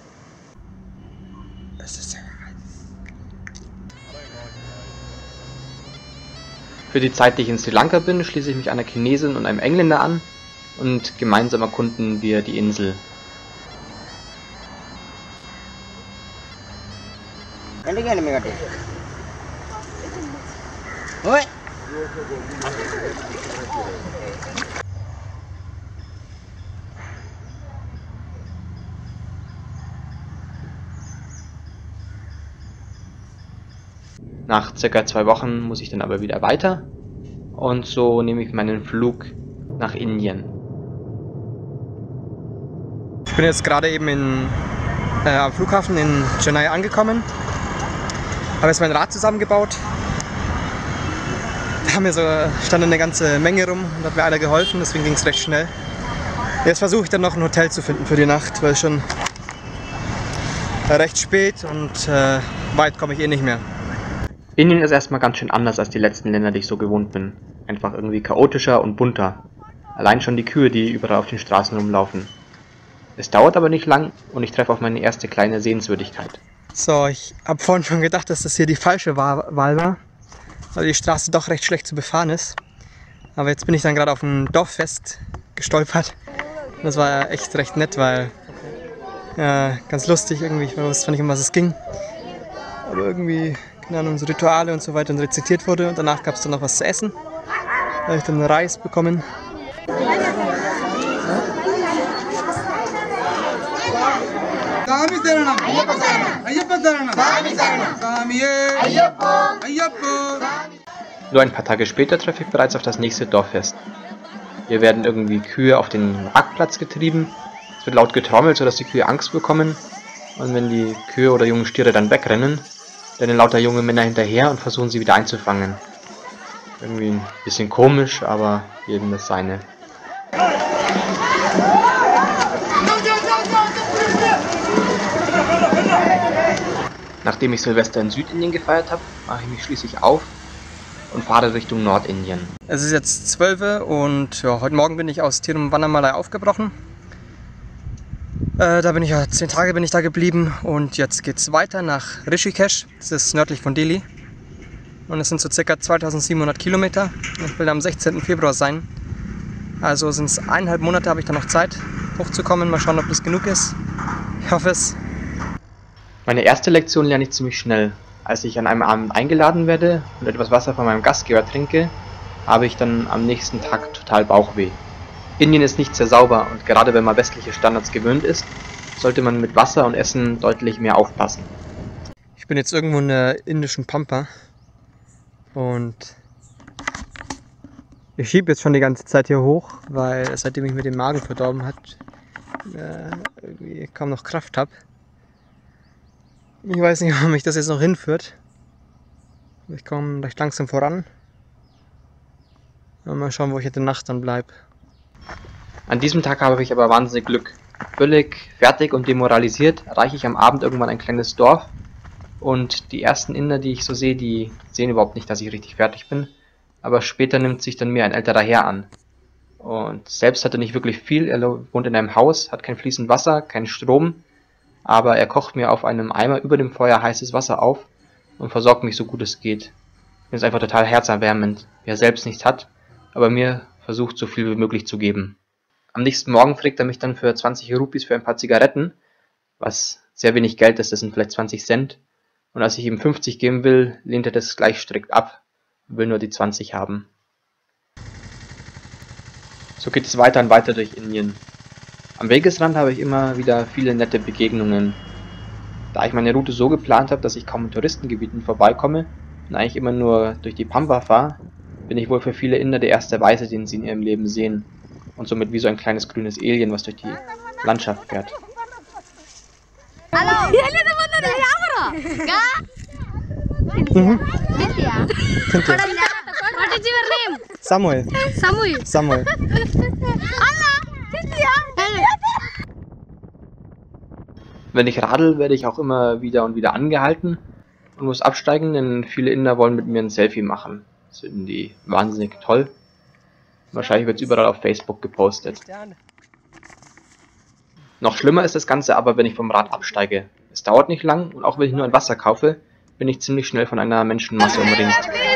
Für die Zeit, die ich in Sri Lanka bin, schließe ich mich einer Chinesin und einem Engländer an und gemeinsam erkunden wir die Insel. Nach circa zwei Wochen muss ich dann aber wieder weiter und so nehme ich meinen Flug nach Indien. Ich bin jetzt gerade eben in, äh, am Flughafen in Chennai angekommen, habe jetzt mein Rad zusammengebaut. Da haben wir so, stand eine ganze Menge rum und hat mir einer geholfen, deswegen ging es recht schnell. Jetzt versuche ich dann noch ein Hotel zu finden für die Nacht, weil schon recht spät und äh, weit komme ich eh nicht mehr. Indien ist erstmal ganz schön anders als die letzten Länder, die ich so gewohnt bin. Einfach irgendwie chaotischer und bunter. Allein schon die Kühe, die überall auf den Straßen rumlaufen. Es dauert aber nicht lang und ich treffe auf meine erste kleine Sehenswürdigkeit. So, ich habe vorhin schon gedacht, dass das hier die falsche Wahl war, weil die Straße doch recht schlecht zu befahren ist. Aber jetzt bin ich dann gerade auf ein Dorffest gestolpert. Das war echt recht nett, weil ja, ganz lustig irgendwie, ich wusste nicht, um was es ging. Aber irgendwie, keine Ahnung, so Rituale und so weiter und rezitiert wurde und danach gab es dann noch was zu essen. Da habe ich dann Reis bekommen. Nur ein paar Tage später treffe ich bereits auf das nächste Dorffest. Hier werden irgendwie Kühe auf den Marktplatz getrieben. Es wird laut getrommelt, sodass die Kühe Angst bekommen. Und wenn die Kühe oder jungen Stiere dann wegrennen, rennen lauter junge Männer hinterher und versuchen sie wieder einzufangen. Irgendwie ein bisschen komisch, aber jedem das seine. Nachdem ich Silvester in Südindien gefeiert habe, mache ich mich schließlich auf und fahre Richtung Nordindien. Es ist jetzt zwölf Uhr und ja, heute Morgen bin ich aus Tiruvannamalai aufgebrochen. Äh, da bin ich ja zehn Tage bin ich da geblieben und jetzt geht es weiter nach Rishikesh. Das ist nördlich von Delhi. Und es sind so ca. zweitausendsiebenhundert Kilometer. Ich will da am sechzehnten Februar sein. Also sind es eineinhalb Monate, habe ich da noch Zeit hochzukommen. Mal schauen, ob das genug ist. Ich hoffe es. Meine erste Lektion lerne ich ziemlich schnell. Als ich an einem Abend eingeladen werde und etwas Wasser von meinem Gastgeber trinke, habe ich dann am nächsten Tag total Bauchweh. Indien ist nicht sehr sauber und gerade wenn man westliche Standards gewöhnt ist, sollte man mit Wasser und Essen deutlich mehr aufpassen. Ich bin jetzt irgendwo in der indischen Pampa und ich schiebe jetzt schon die ganze Zeit hier hoch, weil seitdem ich mir den Magen verdorben hat, äh, irgendwie kaum noch Kraft habe. Ich weiß nicht, ob mich das jetzt noch hinführt. Ich komme recht langsam voran. Mal schauen, wo ich in der Nacht dann bleibe. An diesem Tag habe ich aber wahnsinnig Glück. Völlig fertig und demoralisiert erreiche ich am Abend irgendwann ein kleines Dorf. Und die ersten Inder, die ich so sehe, die sehen überhaupt nicht, dass ich richtig fertig bin. Aber später nimmt sich dann mir ein älterer Herr an. Und selbst hat er nicht wirklich viel. Er wohnt in einem Haus, hat kein fließend Wasser, keinen Strom. Aber er kocht mir auf einem Eimer über dem Feuer heißes Wasser auf und versorgt mich so gut es geht. Das ist einfach total herzerwärmend, wie er selbst nichts hat, aber mir versucht so viel wie möglich zu geben. Am nächsten Morgen fragt er mich dann für zwanzig Rupees für ein paar Zigaretten, was sehr wenig Geld ist, das sind vielleicht zwanzig Cent. Und als ich ihm fünfzig geben will, lehnt er das gleich strikt ab und will nur die zwanzig haben. So geht es weiter und weiter durch Indien. Am Wegesrand habe ich immer wieder viele nette Begegnungen. Da ich meine Route so geplant habe, dass ich kaum in Touristengebieten vorbeikomme und eigentlich immer nur durch die Pampa fahre, bin ich wohl für viele Inder der erste Weiße, den sie in ihrem Leben sehen. und somit wie so ein kleines grünes Alien, was durch die Landschaft fährt. Hallo! Mhm. Cynthia. Cynthia. What is your name? Samuel. Samuel. Samuel. Anna! Cynthia! Wenn ich radel, werde ich auch immer wieder und wieder angehalten und muss absteigen, denn viele Inder wollen mit mir ein Selfie machen. Das finden die wahnsinnig toll. Wahrscheinlich wird es überall auf Facebook gepostet. Noch schlimmer ist das Ganze aber, wenn ich vom Rad absteige. Es dauert nicht lang und auch wenn ich nur ein Wasser kaufe, bin ich ziemlich schnell von einer Menschenmasse umringt.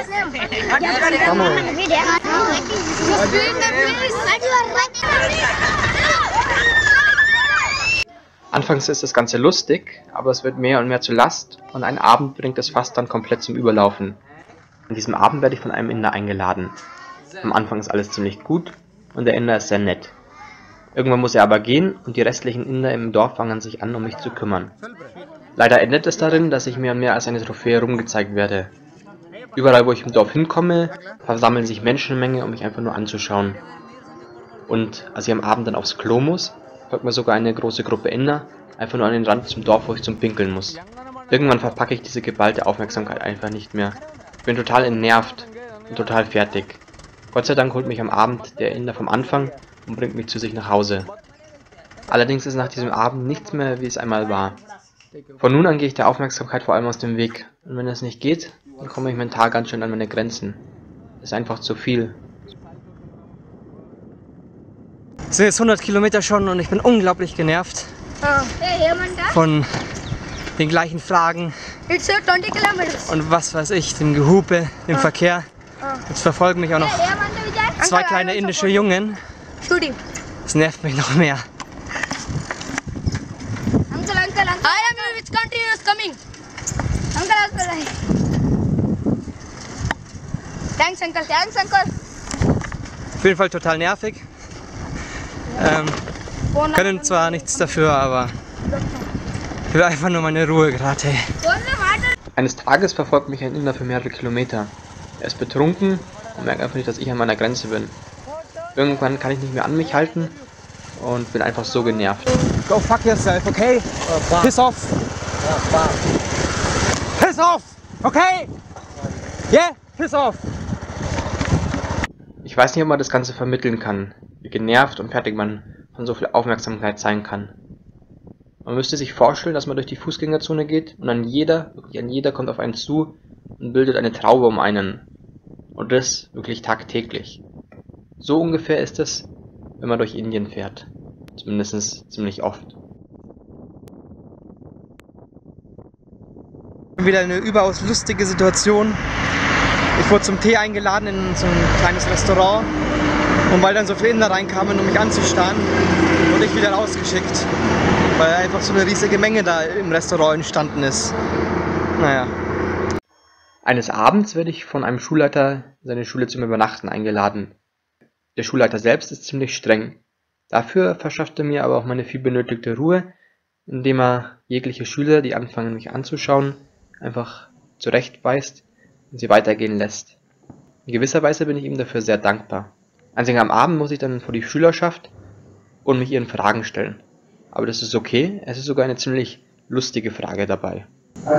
Anfangs ist das Ganze lustig, aber es wird mehr und mehr zur Last und einen Abend bringt das Fass dann komplett zum Überlaufen. An diesem Abend werde ich von einem Inder eingeladen. Am Anfang ist alles ziemlich gut und der Inder ist sehr nett. Irgendwann muss er aber gehen und die restlichen Inder im Dorf fangen sich an, um mich zu kümmern. Leider endet es darin, dass ich mehr und mehr als eine Trophäe rumgezeigt werde. Überall, wo ich im Dorf hinkomme, versammeln sich Menschenmenge, um mich einfach nur anzuschauen. Und als ich am Abend dann aufs Klo muss, folgt mir sogar eine große Gruppe Inder, einfach nur an den Rand zum Dorf, wo ich zum Pinkeln muss. Irgendwann verpacke ich diese geballte Aufmerksamkeit einfach nicht mehr. Ich bin total entnervt und total fertig. Gott sei Dank holt mich am Abend der Inder vom Anfang und bringt mich zu sich nach Hause. Allerdings ist nach diesem Abend nichts mehr, wie es einmal war. Von nun an gehe ich der Aufmerksamkeit vor allem aus dem Weg. Und wenn es nicht geht, dann komme ich mental ganz schön an meine Grenzen. Das ist einfach zu viel. Es sind jetzt hundert Kilometer schon und ich bin unglaublich genervt von den gleichen Fragen It's twenty kilometers. und was weiß ich, dem Gehupe, dem Verkehr. Jetzt verfolgen mich auch noch zwei kleine indische Jungen. Studio. Das nervt mich noch mehr. Uncle, uncle, uncle. I am in which country is coming? Uncle, uncle. Thanks, uncle. Thanks, uncle. Auf jeden Fall total nervig. Ähm, können zwar nichts dafür, aber ich will einfach nur meine Ruhe gerade. Hey. Eines Tages verfolgt mich ein Inder für mehrere Kilometer. Er ist betrunken und merkt einfach nicht, dass ich an meiner Grenze bin. Irgendwann kann ich nicht mehr an mich halten und bin einfach so genervt. Go fuck yourself, okay? Piss off! Piss off! Okay? Yeah? Piss off! Ich weiß nicht, ob man das Ganze vermitteln kann, wie genervt und fertig man von so viel Aufmerksamkeit sein kann. Man müsste sich vorstellen, dass man durch die Fußgängerzone geht und an jeder, wirklich an jeder kommt auf einen zu und bildet eine Traube um einen. Und das wirklich tagtäglich. So ungefähr ist es, wenn man durch Indien fährt. Zumindest ziemlich oft. Wieder eine überaus lustige Situation. Ich wurde zum Tee eingeladen in so ein kleines Restaurant. Und weil dann so viele Inder reinkamen, um mich anzustarren, wurde ich wieder rausgeschickt. Weil einfach so eine riesige Menge da im Restaurant entstanden ist. Naja. Eines Abends werde ich von einem Schulleiter in seine Schule zum Übernachten eingeladen. Der Schulleiter selbst ist ziemlich streng. Dafür verschafft er mir aber auch meine viel benötigte Ruhe, indem er jegliche Schüler, die anfangen mich anzuschauen, einfach zurechtweist und sie weitergehen lässt. In gewisser Weise bin ich ihm dafür sehr dankbar. Einzig am Abend muss ich dann vor die Schülerschaft und mich ihren Fragen stellen. Aber das ist okay, es ist sogar eine ziemlich lustige Frage dabei.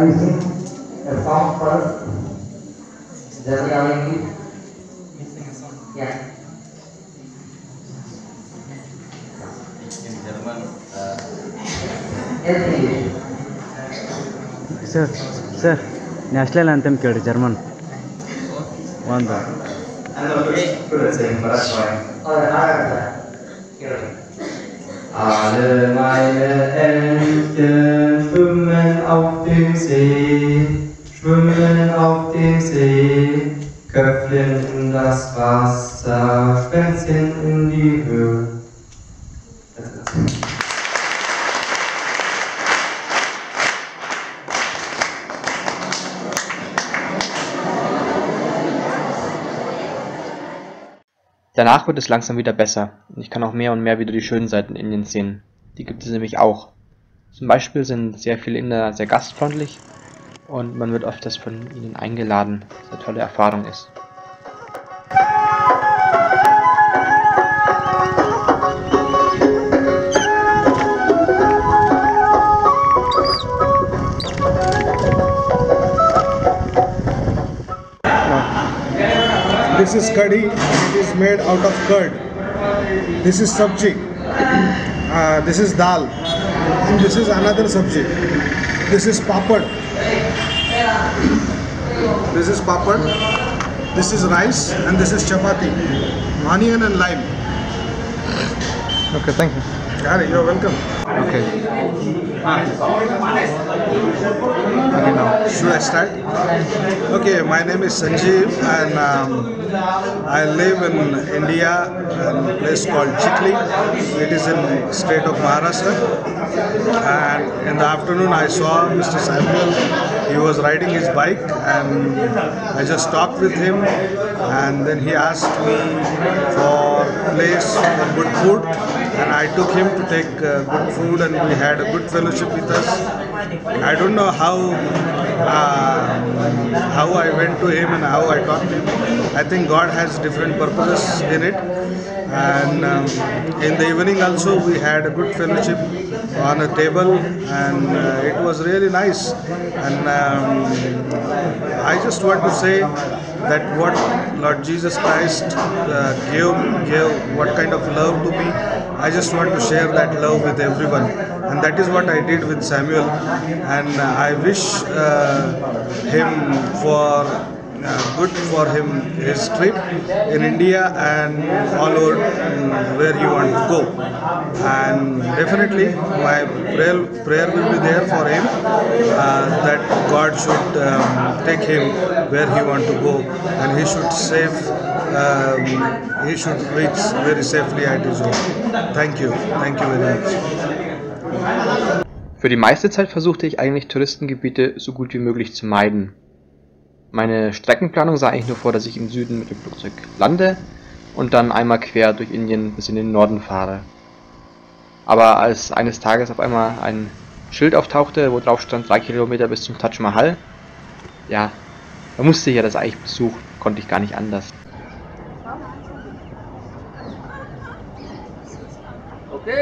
Sir, sir, national anthem ಕೇಳಿ German. ಒಂದು. Alle meine Entchen schwimmen auf dem See, schwimmen auf dem See, Köpfchen in das Wasser, Schwänzchen in die Höhe. Danach wird es langsam wieder besser und ich kann auch mehr und mehr wieder die schönen Seiten Indiens sehen. Die gibt es nämlich auch. Zum Beispiel sind sehr viele Inder sehr gastfreundlich und man wird öfters von ihnen eingeladen, was eine tolle Erfahrung ist. This is kadhi. It is made out of curd. This is sabji. Uh, this is dal. And this is another sabji. This is papad. This is papad. This is rice and this is chapati. Onion and lime. Okay, thank you. Yeah, you're welcome. Okay. Okay, now should I start? Okay, my name is Sanjeev and um, I live in India in a place called Chikli. It is in state of Maharashtra. And in the afternoon I saw Mister Samuel. He was riding his bike and I just talked with him, and then he asked me for a place for good food, and I took him to take uh, good food, and we had a good fellowship with us. I don't know how uh, how I went to him and how I talked to him. I think God has different purposes in it. And um, in the evening also we had a good fellowship on a table, and uh, it was really nice. And um, I just want to say that what Lord Jesus Christ uh, gave, gave what kind of love to me, I just want to share that love with everyone, and that is what I did with Samuel. And uh, I wish uh, him for Uh, good for him, his trip in India and all over um, where he want to go. And definitely my prayer, prayer will be there for him, uh, that God should um, take him where he want to go, and he should save, um, he should reach very safely at his home. Thank you. Thank you very much. Für die meiste Zeit versuchte ich eigentlich Touristengebiete so gut wie möglich zu meiden. Meine Streckenplanung sah eigentlich nur vor, dass ich im Süden mit dem Flugzeug lande und dann einmal quer durch Indien bis in den Norden fahre. Aber als eines Tages auf einmal ein Schild auftauchte, wo drauf stand drei Kilometer bis zum Taj Mahal, ja, da musste ich ja das eigentlich besuchen, konnte ich gar nicht anders. Okay.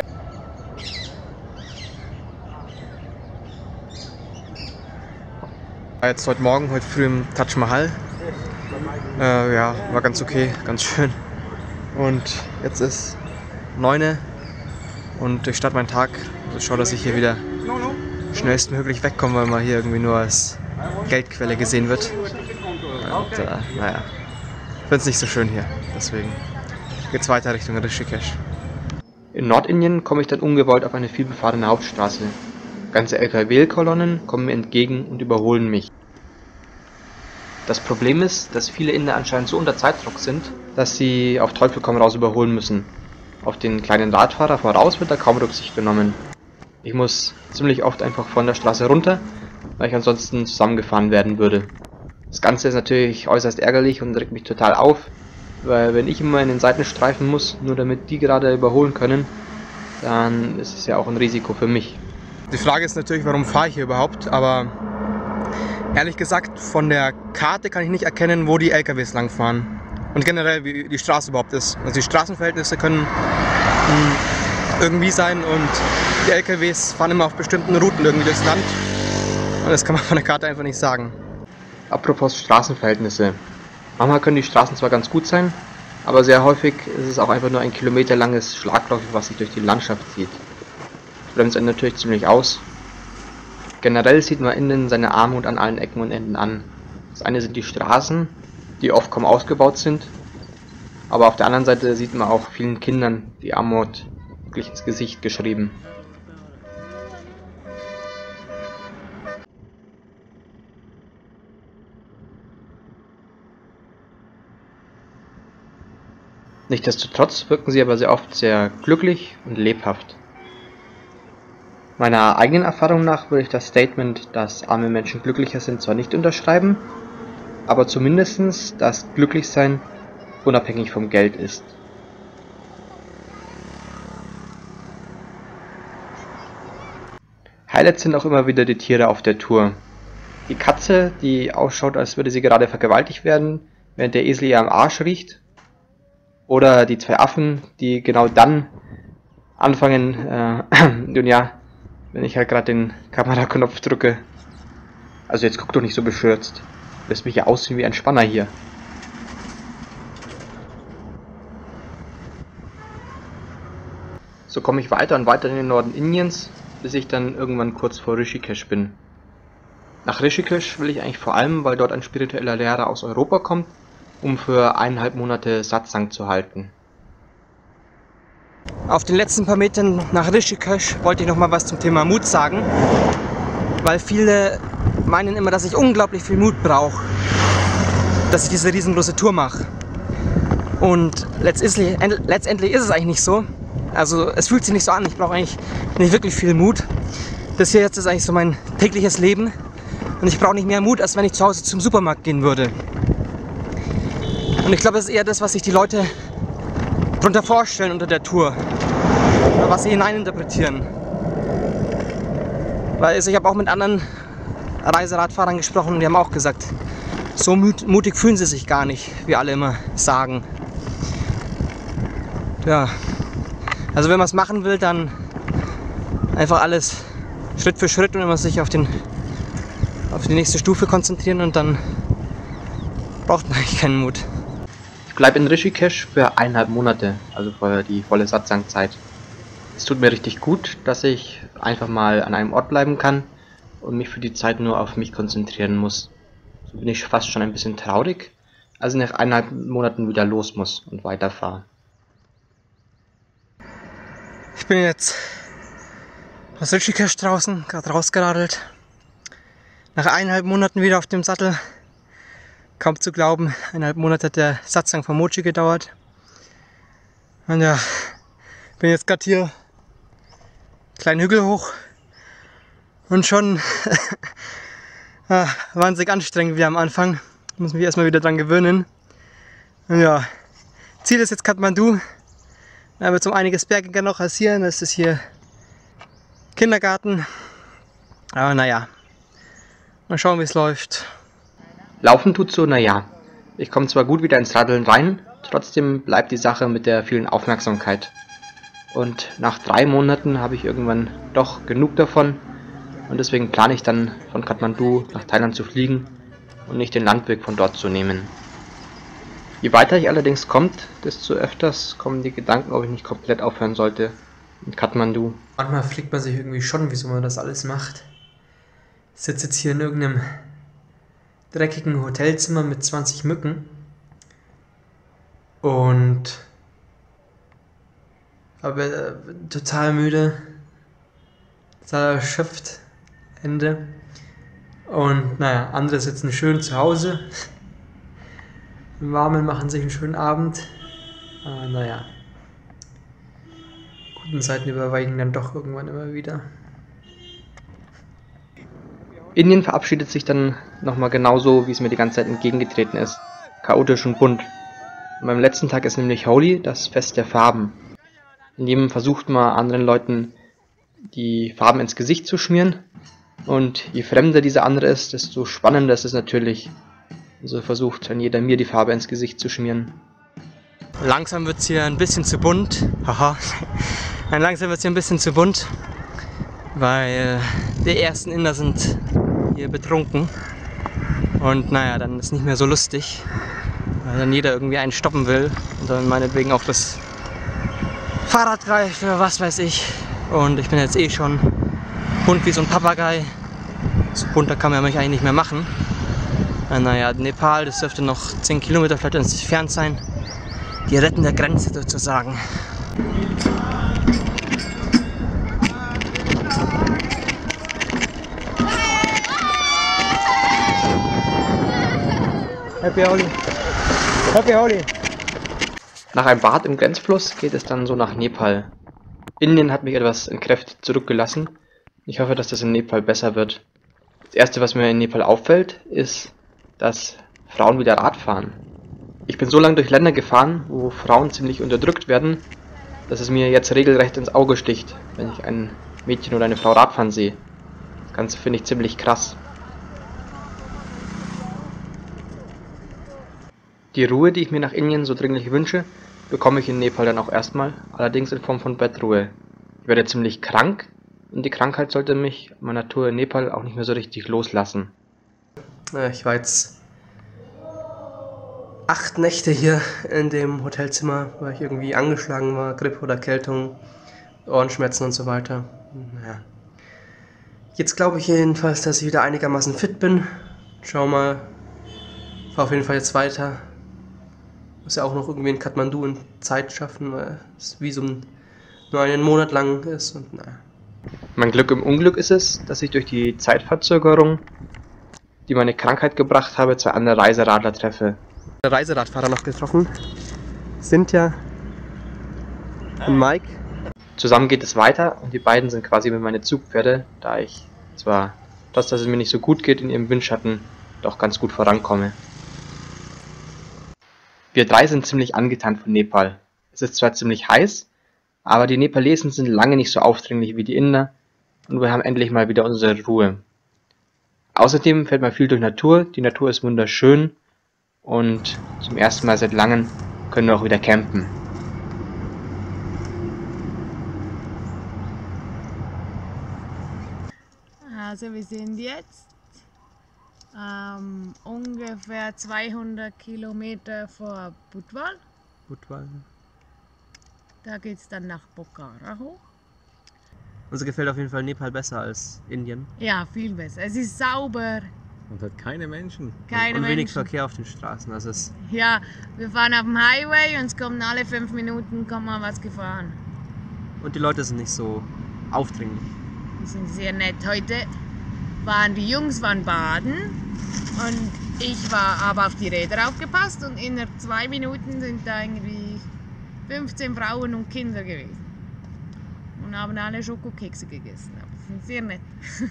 Jetzt heute Morgen, heute früh im Taj Mahal. Äh, ja, war ganz okay, ganz schön. Und jetzt ist neun und ich starte meinen Tag. Also schaue, dass ich hier wieder schnellstmöglich wegkomme, weil man hier irgendwie nur als Geldquelle gesehen wird. Und äh, naja, ich finde es nicht so schön hier. Deswegen geht's weiter Richtung Rishikesh. In Nordindien komme ich dann ungewollt auf eine vielbefahrene Hauptstraße. Ganze L K W-Kolonnen kommen mir entgegen und überholen mich. Das Problem ist, dass viele Inder anscheinend so unter Zeitdruck sind, dass sie auf Teufel komm raus überholen müssen. Auf den kleinen Radfahrer voraus wird da kaum Rücksicht genommen. Ich muss ziemlich oft einfach von der Straße runter, weil ich ansonsten zusammengefahren werden würde. Das Ganze ist natürlich äußerst ärgerlich und regt mich total auf, weil wenn ich immer in den Seitenstreifen muss, nur damit die gerade überholen können, dann ist es ja auch ein Risiko für mich. Die Frage ist natürlich, warum fahre ich hier überhaupt, aber ehrlich gesagt, von der Karte kann ich nicht erkennen, wo die L K Ws langfahren und generell wie die Straße überhaupt ist. Also die Straßenverhältnisse können mh, irgendwie sein und die L K Ws fahren immer auf bestimmten Routen irgendwie durchs Land und das kann man von der Karte einfach nicht sagen. Apropos Straßenverhältnisse. Manchmal können die Straßen zwar ganz gut sein, aber sehr häufig ist es auch einfach nur ein kilometerlanges Schlagloch, was sich durch die Landschaft zieht. Bremst einen natürlich ziemlich aus. Generell sieht man innen seine Armut an allen Ecken und Enden an. Das eine sind die Straßen, die oft kaum ausgebaut sind, aber auf der anderen Seite sieht man auch vielen Kindern die Armut wirklich ins Gesicht geschrieben. Nichtsdestotrotz wirken sie aber sehr oft sehr glücklich und lebhaft. Meiner eigenen Erfahrung nach würde ich das Statement, dass arme Menschen glücklicher sind, zwar nicht unterschreiben, aber zumindest, dass Glücklichsein unabhängig vom Geld ist. Highlights sind auch immer wieder die Tiere auf der Tour. Die Katze, die ausschaut, als würde sie gerade vergewaltigt werden, während der Esel ihr am Arsch riecht. Oder die zwei Affen, die genau dann anfangen, äh, nun ja, wenn ich halt gerade den Kameraknopf drücke. Also jetzt guck doch nicht so beschürzt. Du lässt mich ja aussehen wie ein Spanner hier. So komme ich weiter und weiter in den Norden Indiens, bis ich dann irgendwann kurz vor Rishikesh bin. Nach Rishikesh will ich eigentlich vor allem, weil dort ein spiritueller Lehrer aus Europa kommt, um für eineinhalb Monate Satsang zu halten. Auf den letzten paar Metern nach Rishikesh wollte ich noch mal was zum Thema Mut sagen, weil viele meinen immer, dass ich unglaublich viel Mut brauche, dass ich diese riesengroße Tour mache. Und letztendlich, letztendlich ist es eigentlich nicht so. Also es fühlt sich nicht so an, ich brauche eigentlich nicht wirklich viel Mut. Das hier jetzt ist eigentlich so mein tägliches Leben und ich brauche nicht mehr Mut, als wenn ich zu Hause zum Supermarkt gehen würde. Und ich glaube, das ist eher das, was sich die Leute darunter vorstellen unter der Tour. Oder was sie hineininterpretieren. Weil also ich habe auch mit anderen Reiseradfahrern gesprochen und die haben auch gesagt, so mutig fühlen sie sich gar nicht, wie alle immer sagen. Ja, also wenn man es machen will, dann einfach alles Schritt für Schritt und immer sich auf, den, auf die nächste Stufe konzentrieren und dann braucht man eigentlich keinen Mut. Ich bleibe in Rishikesh für eineinhalb Monate, also für die volle Satsang-Zeit. Es tut mir richtig gut, dass ich einfach mal an einem Ort bleiben kann und mich für die Zeit nur auf mich konzentrieren muss. So bin ich fast schon ein bisschen traurig, als ich nach eineinhalb Monaten wieder los muss und weiterfahre. Ich bin jetzt aus Rishikesh draußen, gerade rausgeradelt. Nach eineinhalb Monaten wieder auf dem Sattel. Kaum zu glauben, eineinhalb Monate hat der Satsang von Mochi gedauert. Und ja, bin jetzt gerade hier kleinen Hügel hoch und schon ja, wahnsinnig anstrengend wie am Anfang. Muss mich erstmal wieder dran gewöhnen. Und ja, Ziel ist jetzt Kathmandu. Da wird es um einiges bergiger noch als hier. Das ist hier Kindergarten. Aber naja, mal schauen, wie es läuft. Laufen tut so, naja. Ich komme zwar gut wieder ins Radeln rein, trotzdem bleibt die Sache mit der vielen Aufmerksamkeit. Und nach drei Monaten habe ich irgendwann doch genug davon und deswegen plane ich dann von Kathmandu nach Thailand zu fliegen und nicht den Landweg von dort zu nehmen. Je weiter ich allerdings kommt, desto öfters kommen die Gedanken, ob ich nicht komplett aufhören sollte in Kathmandu. Manchmal fragt man sich irgendwie schon, wieso man das alles macht. Ich sitze jetzt hier in irgendeinem dreckigen Hotelzimmer mit zwanzig Mücken und aber äh, total müde, total erschöpft, Ende. Und naja, andere sitzen schön zu Hause im Warmen, machen sich einen schönen Abend. Aber naja, guten Zeiten überweichen dann doch irgendwann immer wieder. Indien verabschiedet sich dann nochmal genauso, wie es mir die ganze Zeit entgegengetreten ist. Chaotisch und bunt. Und beim letzten Tag ist nämlich Holi, das Fest der Farben. In dem versucht man anderen Leuten die Farben ins Gesicht zu schmieren. Und je fremder dieser andere ist, desto spannender ist es natürlich. Also versucht dann jeder mir die Farbe ins Gesicht zu schmieren. Langsam wird es hier ein bisschen zu bunt. Haha. Nein, langsam wird es hier ein bisschen zu bunt. Weil die ersten Inder sind hier betrunken. Und naja, dann ist nicht mehr so lustig. Weil dann jeder irgendwie einen stoppen will. Und dann meinetwegen auch das Fahrrad greift oder was weiß ich. Und ich bin jetzt eh schon bunt wie so ein Papagei. So bunter kann man mich eigentlich nicht mehr machen. Naja, Nepal, das dürfte noch zehn Kilometer vielleicht entfernt sein. Die rettende Grenze sozusagen. Happy Holi! Happy Holi! Nach einem Bad im Grenzfluss geht es dann so nach Nepal. Indien hat mich etwas entkräftet zurückgelassen. Ich hoffe, dass das in Nepal besser wird. Das erste, was mir in Nepal auffällt, ist, dass Frauen wieder Rad fahren. Ich bin so lange durch Länder gefahren, wo Frauen ziemlich unterdrückt werden, dass es mir jetzt regelrecht ins Auge sticht, wenn ich ein Mädchen oder eine Frau Radfahren sehe. Das Ganze finde ich ziemlich krass. Die Ruhe, die ich mir nach Indien so dringlich wünsche, bekomme ich in Nepal dann auch erstmal, allerdings in Form von Bettruhe. Ich werde ziemlich krank und die Krankheit sollte mich an meiner Tour in Nepal auch nicht mehr so richtig loslassen. Ich war jetzt acht Nächte hier in dem Hotelzimmer, weil ich irgendwie angeschlagen war, Grippe oder Erkältung. Ohrenschmerzen und so weiter. Naja. Jetzt glaube ich jedenfalls, dass ich wieder einigermaßen fit bin. Schau mal. Fahr auf jeden Fall jetzt weiter. Muss ja auch noch irgendwie in Kathmandu in Zeit schaffen, weil das Visum nur einen Monat lang ist und naja. Mein Glück im Unglück ist es, dass ich durch die Zeitverzögerung, die meine Krankheit gebracht habe, zwei andere Reiseradler treffe. Reiseradfahrer noch getroffen. Cynthia und Mike. Zusammen geht es weiter und die beiden sind quasi wie meine Zugpferde, da ich zwar, trotz dass es mir nicht so gut geht in ihrem Windschatten, doch ganz gut vorankomme. Wir drei sind ziemlich angetan von Nepal. Es ist zwar ziemlich heiß, aber die Nepalesen sind lange nicht so aufdringlich wie die Inder und wir haben endlich mal wieder unsere Ruhe. Außerdem fährt man viel durch Natur, die Natur ist wunderschön und zum ersten Mal seit langem können wir auch wieder campen. Also wir sind jetzt ähm, ungefähr zweihundert Kilometer vor Budwal. Budwal. Da geht es dann nach Pokhara hoch. Uns gefällt auf jeden Fall Nepal besser als Indien. Ja, viel besser. Es ist sauber. Und hat keine Menschen. Keine und Menschen. wenig Verkehr auf den Straßen. Also es Ja, wir fahren auf dem Highway und es kommen alle fünf Minuten kommt mal was gefahren. Und die Leute sind nicht so aufdringlich. Die sind sehr nett. Heute waren die Jungs waren baden und ich war aber auf die Räder aufgepasst und in zwei Minuten sind da irgendwie fünfzehn Frauen und Kinder gewesen. Und haben alle Schokokekse gegessen. Aber die sind sehr nett.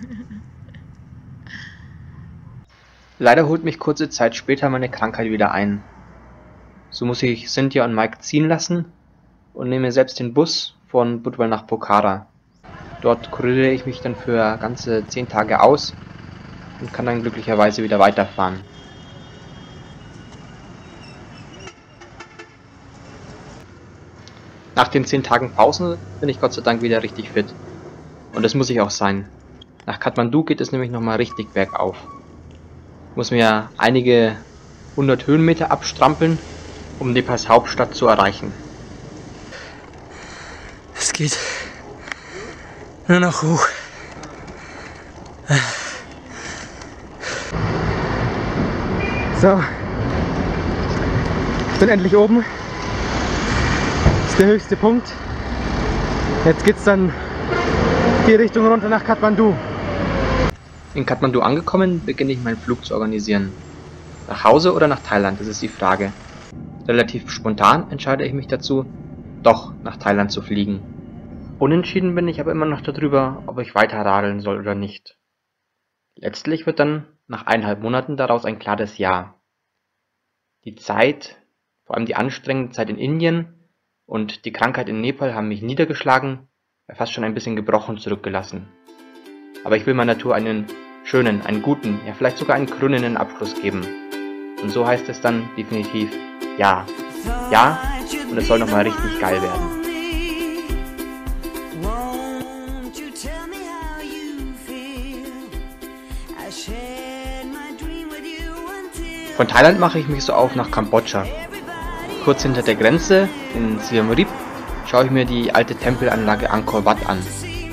Leider holt mich kurze Zeit später meine Krankheit wieder ein. So muss ich Cynthia und Mike ziehen lassen und nehme selbst den Bus von Budwal nach Pokhara. Dort kuriere ich mich dann für ganze zehn Tage aus und kann dann glücklicherweise wieder weiterfahren. Nach den zehn Tagen Pausen bin ich Gott sei Dank wieder richtig fit. Und das muss ich auch sein. Nach Kathmandu geht es nämlich nochmal richtig bergauf. Ich muss mir einige hundert Höhenmeter abstrampeln, um Nepals Hauptstadt zu erreichen. Es geht nur noch hoch. So. Ich bin endlich oben. Das ist der höchste Punkt. Jetzt geht's dann die Richtung runter nach Kathmandu. In Kathmandu angekommen, beginne ich meinen Flug zu organisieren. Nach Hause oder nach Thailand, das ist die Frage. Relativ spontan entscheide ich mich dazu, doch nach Thailand zu fliegen. Unentschieden bin ich aber immer noch darüber, ob ich weiter radeln soll oder nicht. Letztlich wird dann nach eineinhalb Monaten daraus ein klares Ja. Die Zeit, vor allem die anstrengende Zeit in Indien und die Krankheit in Nepal haben mich niedergeschlagen, ja fast schon ein bisschen gebrochen zurückgelassen. Aber ich will meiner Natur einen schönen, einen guten, ja vielleicht sogar einen krönenden Abschluss geben. Und so heißt es dann definitiv Ja. Ja, und es soll nochmal richtig geil werden. Von Thailand mache ich mich so auf nach Kambodscha. Kurz hinter der Grenze, in Siem Reap, schaue ich mir die alte Tempelanlage Angkor Wat an.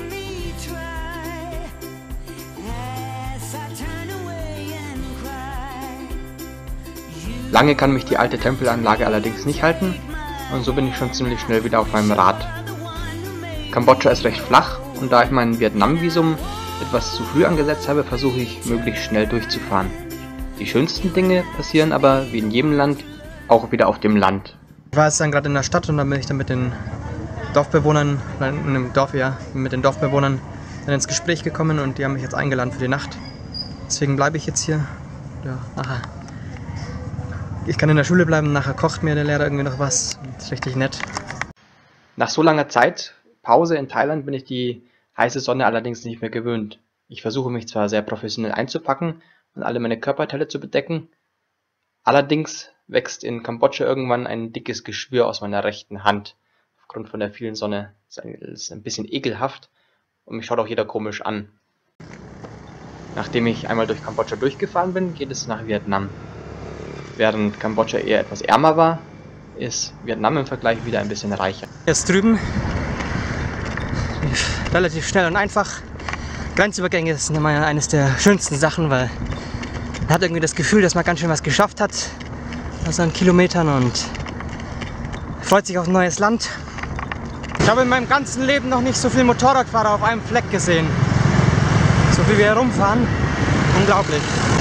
Lange kann mich die alte Tempelanlage allerdings nicht halten und so bin ich schon ziemlich schnell wieder auf meinem Rad. Kambodscha ist recht flach und da ich mein Vietnam-Visum etwas zu früh angesetzt habe, versuche ich möglichst schnell durchzufahren. Die schönsten Dinge passieren aber, wie in jedem Land, auch wieder auf dem Land. Ich war jetzt dann gerade in der Stadt und dann bin ich dann mit den Dorfbewohnern, in dem Dorf, ja, mit den Dorfbewohnern dann ins Gespräch gekommen und die haben mich jetzt eingeladen für die Nacht. Deswegen bleibe ich jetzt hier. Ja, nachher. Ich kann in der Schule bleiben, nachher kocht mir der Lehrer irgendwie noch was. Das ist richtig nett. Nach so langer Zeit Pause in Thailand bin ich die heiße Sonne allerdings nicht mehr gewöhnt. Ich versuche mich zwar sehr professionell einzupacken und alle meine Körperteile zu bedecken, allerdings wächst in Kambodscha irgendwann ein dickes Geschwür aus meiner rechten Hand. Aufgrund von der vielen Sonne ist es ein bisschen ekelhaft und mich schaut auch jeder komisch an. Nachdem ich einmal durch Kambodscha durchgefahren bin, geht es nach Vietnam. Während Kambodscha eher etwas ärmer war, ist Vietnam im Vergleich wieder ein bisschen reicher. Jetzt drüben relativ schnell und einfach. Grenzübergänge sind immer eines der schönsten Sachen, weil man hat irgendwie das Gefühl, dass man ganz schön was geschafft hat aus seinen Kilometern und freut sich auf ein neues Land. Ich habe in meinem ganzen Leben noch nicht so viele Motorradfahrer auf einem Fleck gesehen. So wie wir herumfahren. Unglaublich.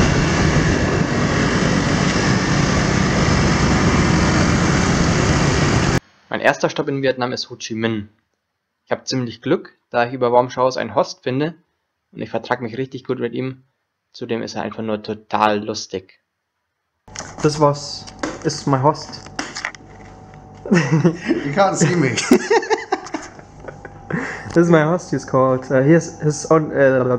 Mein erster Stopp in Vietnam ist Ho Chi Minh. Ich habe ziemlich Glück, da ich über Warm Showers einen Host finde und ich vertrage mich richtig gut mit ihm. Zudem ist er einfach nur total lustig. Das was ist my host. You can't see me. This is my host. He's called. Uh, he has his own. Uh,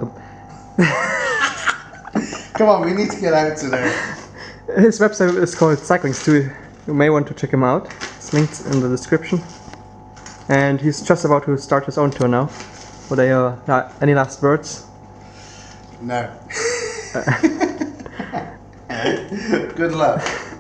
Come on, we need to get out today. His website is called Cycling Stew. You may want to check him out. It's linked in the description. And he's just about to start his own tour now. What are your uh, any last words? No. Good luck.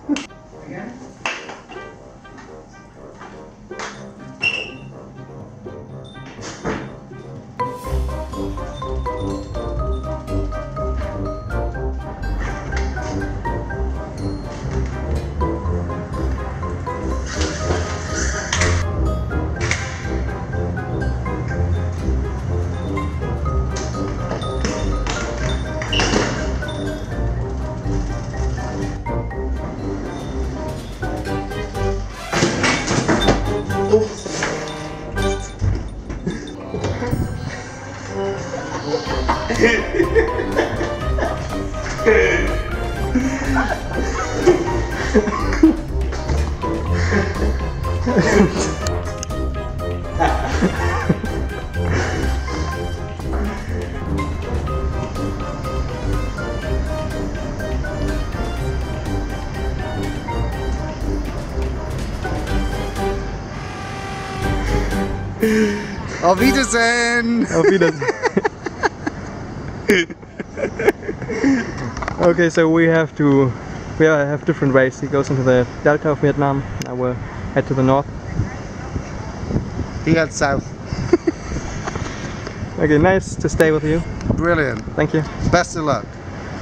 Auf Wiedersehen! Auf Wiedersehen. Okay, so we have to, we have different ways. He goes into the delta of Vietnam. Now we'll head to the north. He heads south. Okay, nice to stay with you. Brilliant. Thank you. Best of luck.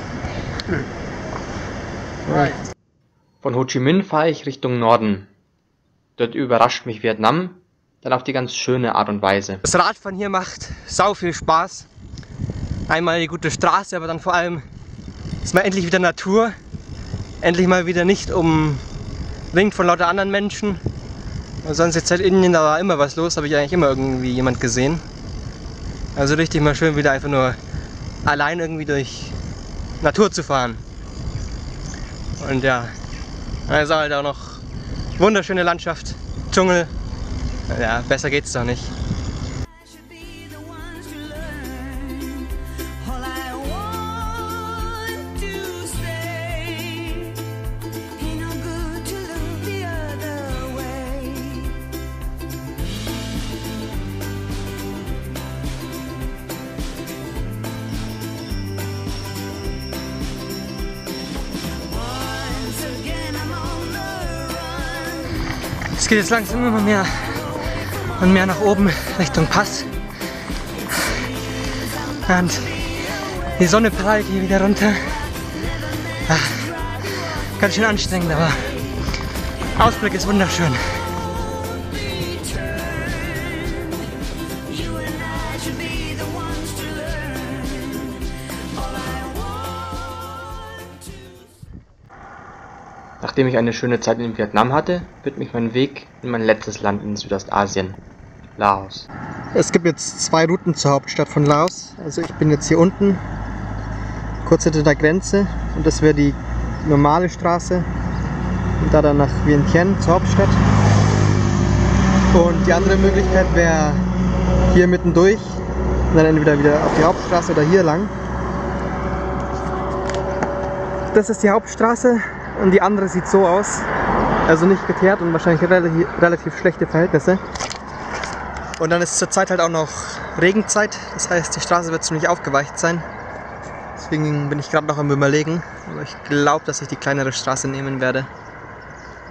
Right. Von Ho Chi Minh fahre ich Richtung Norden. Dort überrascht mich Vietnam, dann auf die ganz schöne Art und Weise. Das Radfahren hier macht sau viel Spaß. Einmal die gute Straße, aber dann vor allem ist mal endlich wieder Natur. Endlich mal wieder nicht umringt von lauter anderen Menschen. Und sonst jetzt seit Indien, da war immer was los, habe ich eigentlich immer irgendwie jemand gesehen. Also richtig mal schön wieder einfach nur allein irgendwie durch Natur zu fahren. Und ja, da ist halt auch noch wunderschöne Landschaft, Dschungel. Ja, besser geht's doch nicht. Es geht jetzt langsam immer mehr und mehr nach oben Richtung Pass. Und die Sonne prallt hier wieder runter. Ach, ganz schön anstrengend, aber Ausblick ist wunderschön. Nachdem ich eine schöne Zeit in Vietnam hatte, wird mich mein Weg in mein letztes Land in Südostasien, Laos. Es gibt jetzt zwei Routen zur Hauptstadt von Laos. Also ich bin jetzt hier unten, kurz hinter der Grenze, und das wäre die normale Straße und da dann nach Vientiane zur Hauptstadt. Und die andere Möglichkeit wäre hier mittendurch und dann entweder wieder auf die Hauptstraße oder hier lang. Das ist die Hauptstraße. Und die andere sieht so aus, also nicht geteert und wahrscheinlich relativ, relativ schlechte Verhältnisse. Und dann ist zurzeit halt auch noch Regenzeit, das heißt die Straße wird ziemlich aufgeweicht sein. Deswegen bin ich gerade noch am Überlegen, aber ich glaube, dass ich die kleinere Straße nehmen werde.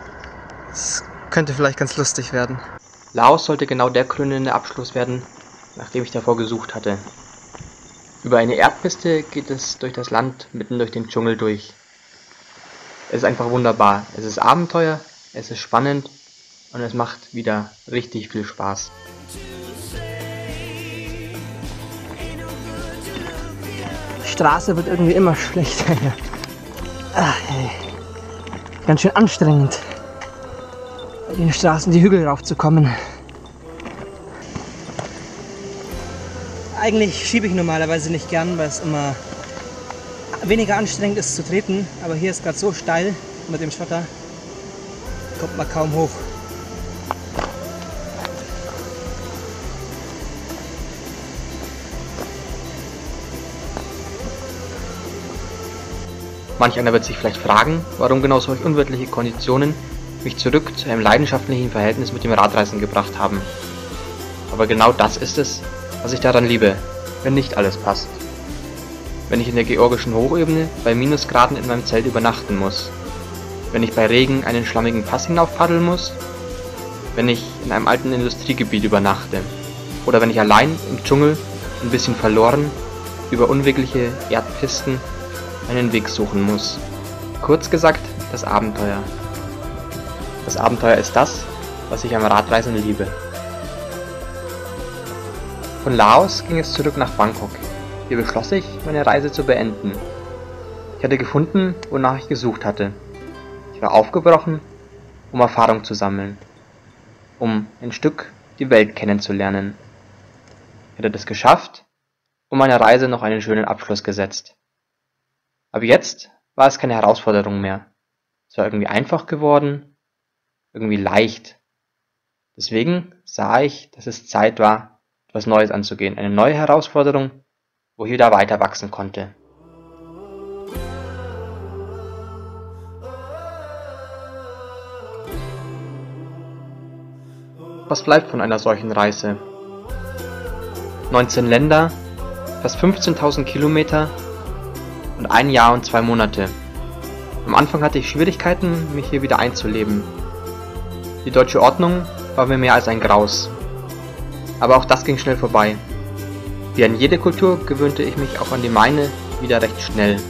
Das könnte vielleicht ganz lustig werden. Laos sollte genau der krönende Abschluss werden, nachdem ich davor gesucht hatte. Über eine Erdpiste geht es durch das Land, mitten durch den Dschungel durch. Es ist einfach wunderbar. Es ist Abenteuer, es ist spannend und es macht wieder richtig viel Spaß. Die Straße wird irgendwie immer schlechter hier. Ach, hey. Ganz schön anstrengend, bei den Straßen die Hügel raufzukommen. Eigentlich schiebe ich normalerweise nicht gern, weil es immer weniger anstrengend ist zu treten. Aber hier ist gerade so steil mit dem Schotter, kommt man kaum hoch. Manch einer wird sich vielleicht fragen, warum genau solch unwirtliche Konditionen mich zurück zu einem leidenschaftlichen Verhältnis mit dem Radreisen gebracht haben. Aber genau das ist es, was ich daran liebe, wenn nicht alles passt. Wenn ich in der georgischen Hochebene bei Minusgraden in meinem Zelt übernachten muss. Wenn ich bei Regen einen schlammigen Pass hinauf paddeln muss. Wenn ich in einem alten Industriegebiet übernachte. Oder wenn ich allein im Dschungel, ein bisschen verloren, über unwegliche Erdpisten einen Weg suchen muss. Kurz gesagt, das Abenteuer. Das Abenteuer ist das, was ich am Radreisen liebe. Von Laos ging es zurück nach Bangkok. Hier beschloss ich, meine Reise zu beenden. Ich hatte gefunden, wonach ich gesucht hatte. Ich war aufgebrochen, um Erfahrung zu sammeln. Um ein Stück die Welt kennenzulernen. Ich hatte das geschafft und meiner Reise noch einen schönen Abschluss gesetzt. Aber jetzt war es keine Herausforderung mehr. Es war irgendwie einfach geworden, irgendwie leicht. Deswegen sah ich, dass es Zeit war, etwas Neues anzugehen, eine neue Herausforderung, wo ich wieder weiter wachsen konnte. Was bleibt von einer solchen Reise? neunzehn Länder, fast fünfzehntausend Kilometer und ein Jahr und zwei Monate. Am Anfang hatte ich Schwierigkeiten, mich hier wieder einzuleben. Die deutsche Ordnung war mir mehr als ein Graus. Aber auch das ging schnell vorbei. Wie an jede Kultur gewöhnte ich mich auch an die meine wieder recht schnell.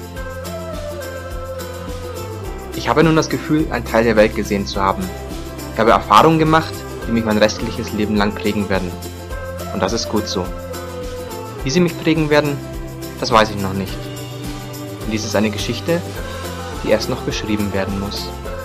Ich habe nun das Gefühl, einen Teil der Welt gesehen zu haben. Ich habe Erfahrungen gemacht, die mich mein restliches Leben lang prägen werden. Und das ist gut so. Wie sie mich prägen werden, das weiß ich noch nicht. Und dies ist eine Geschichte, die erst noch geschrieben werden muss.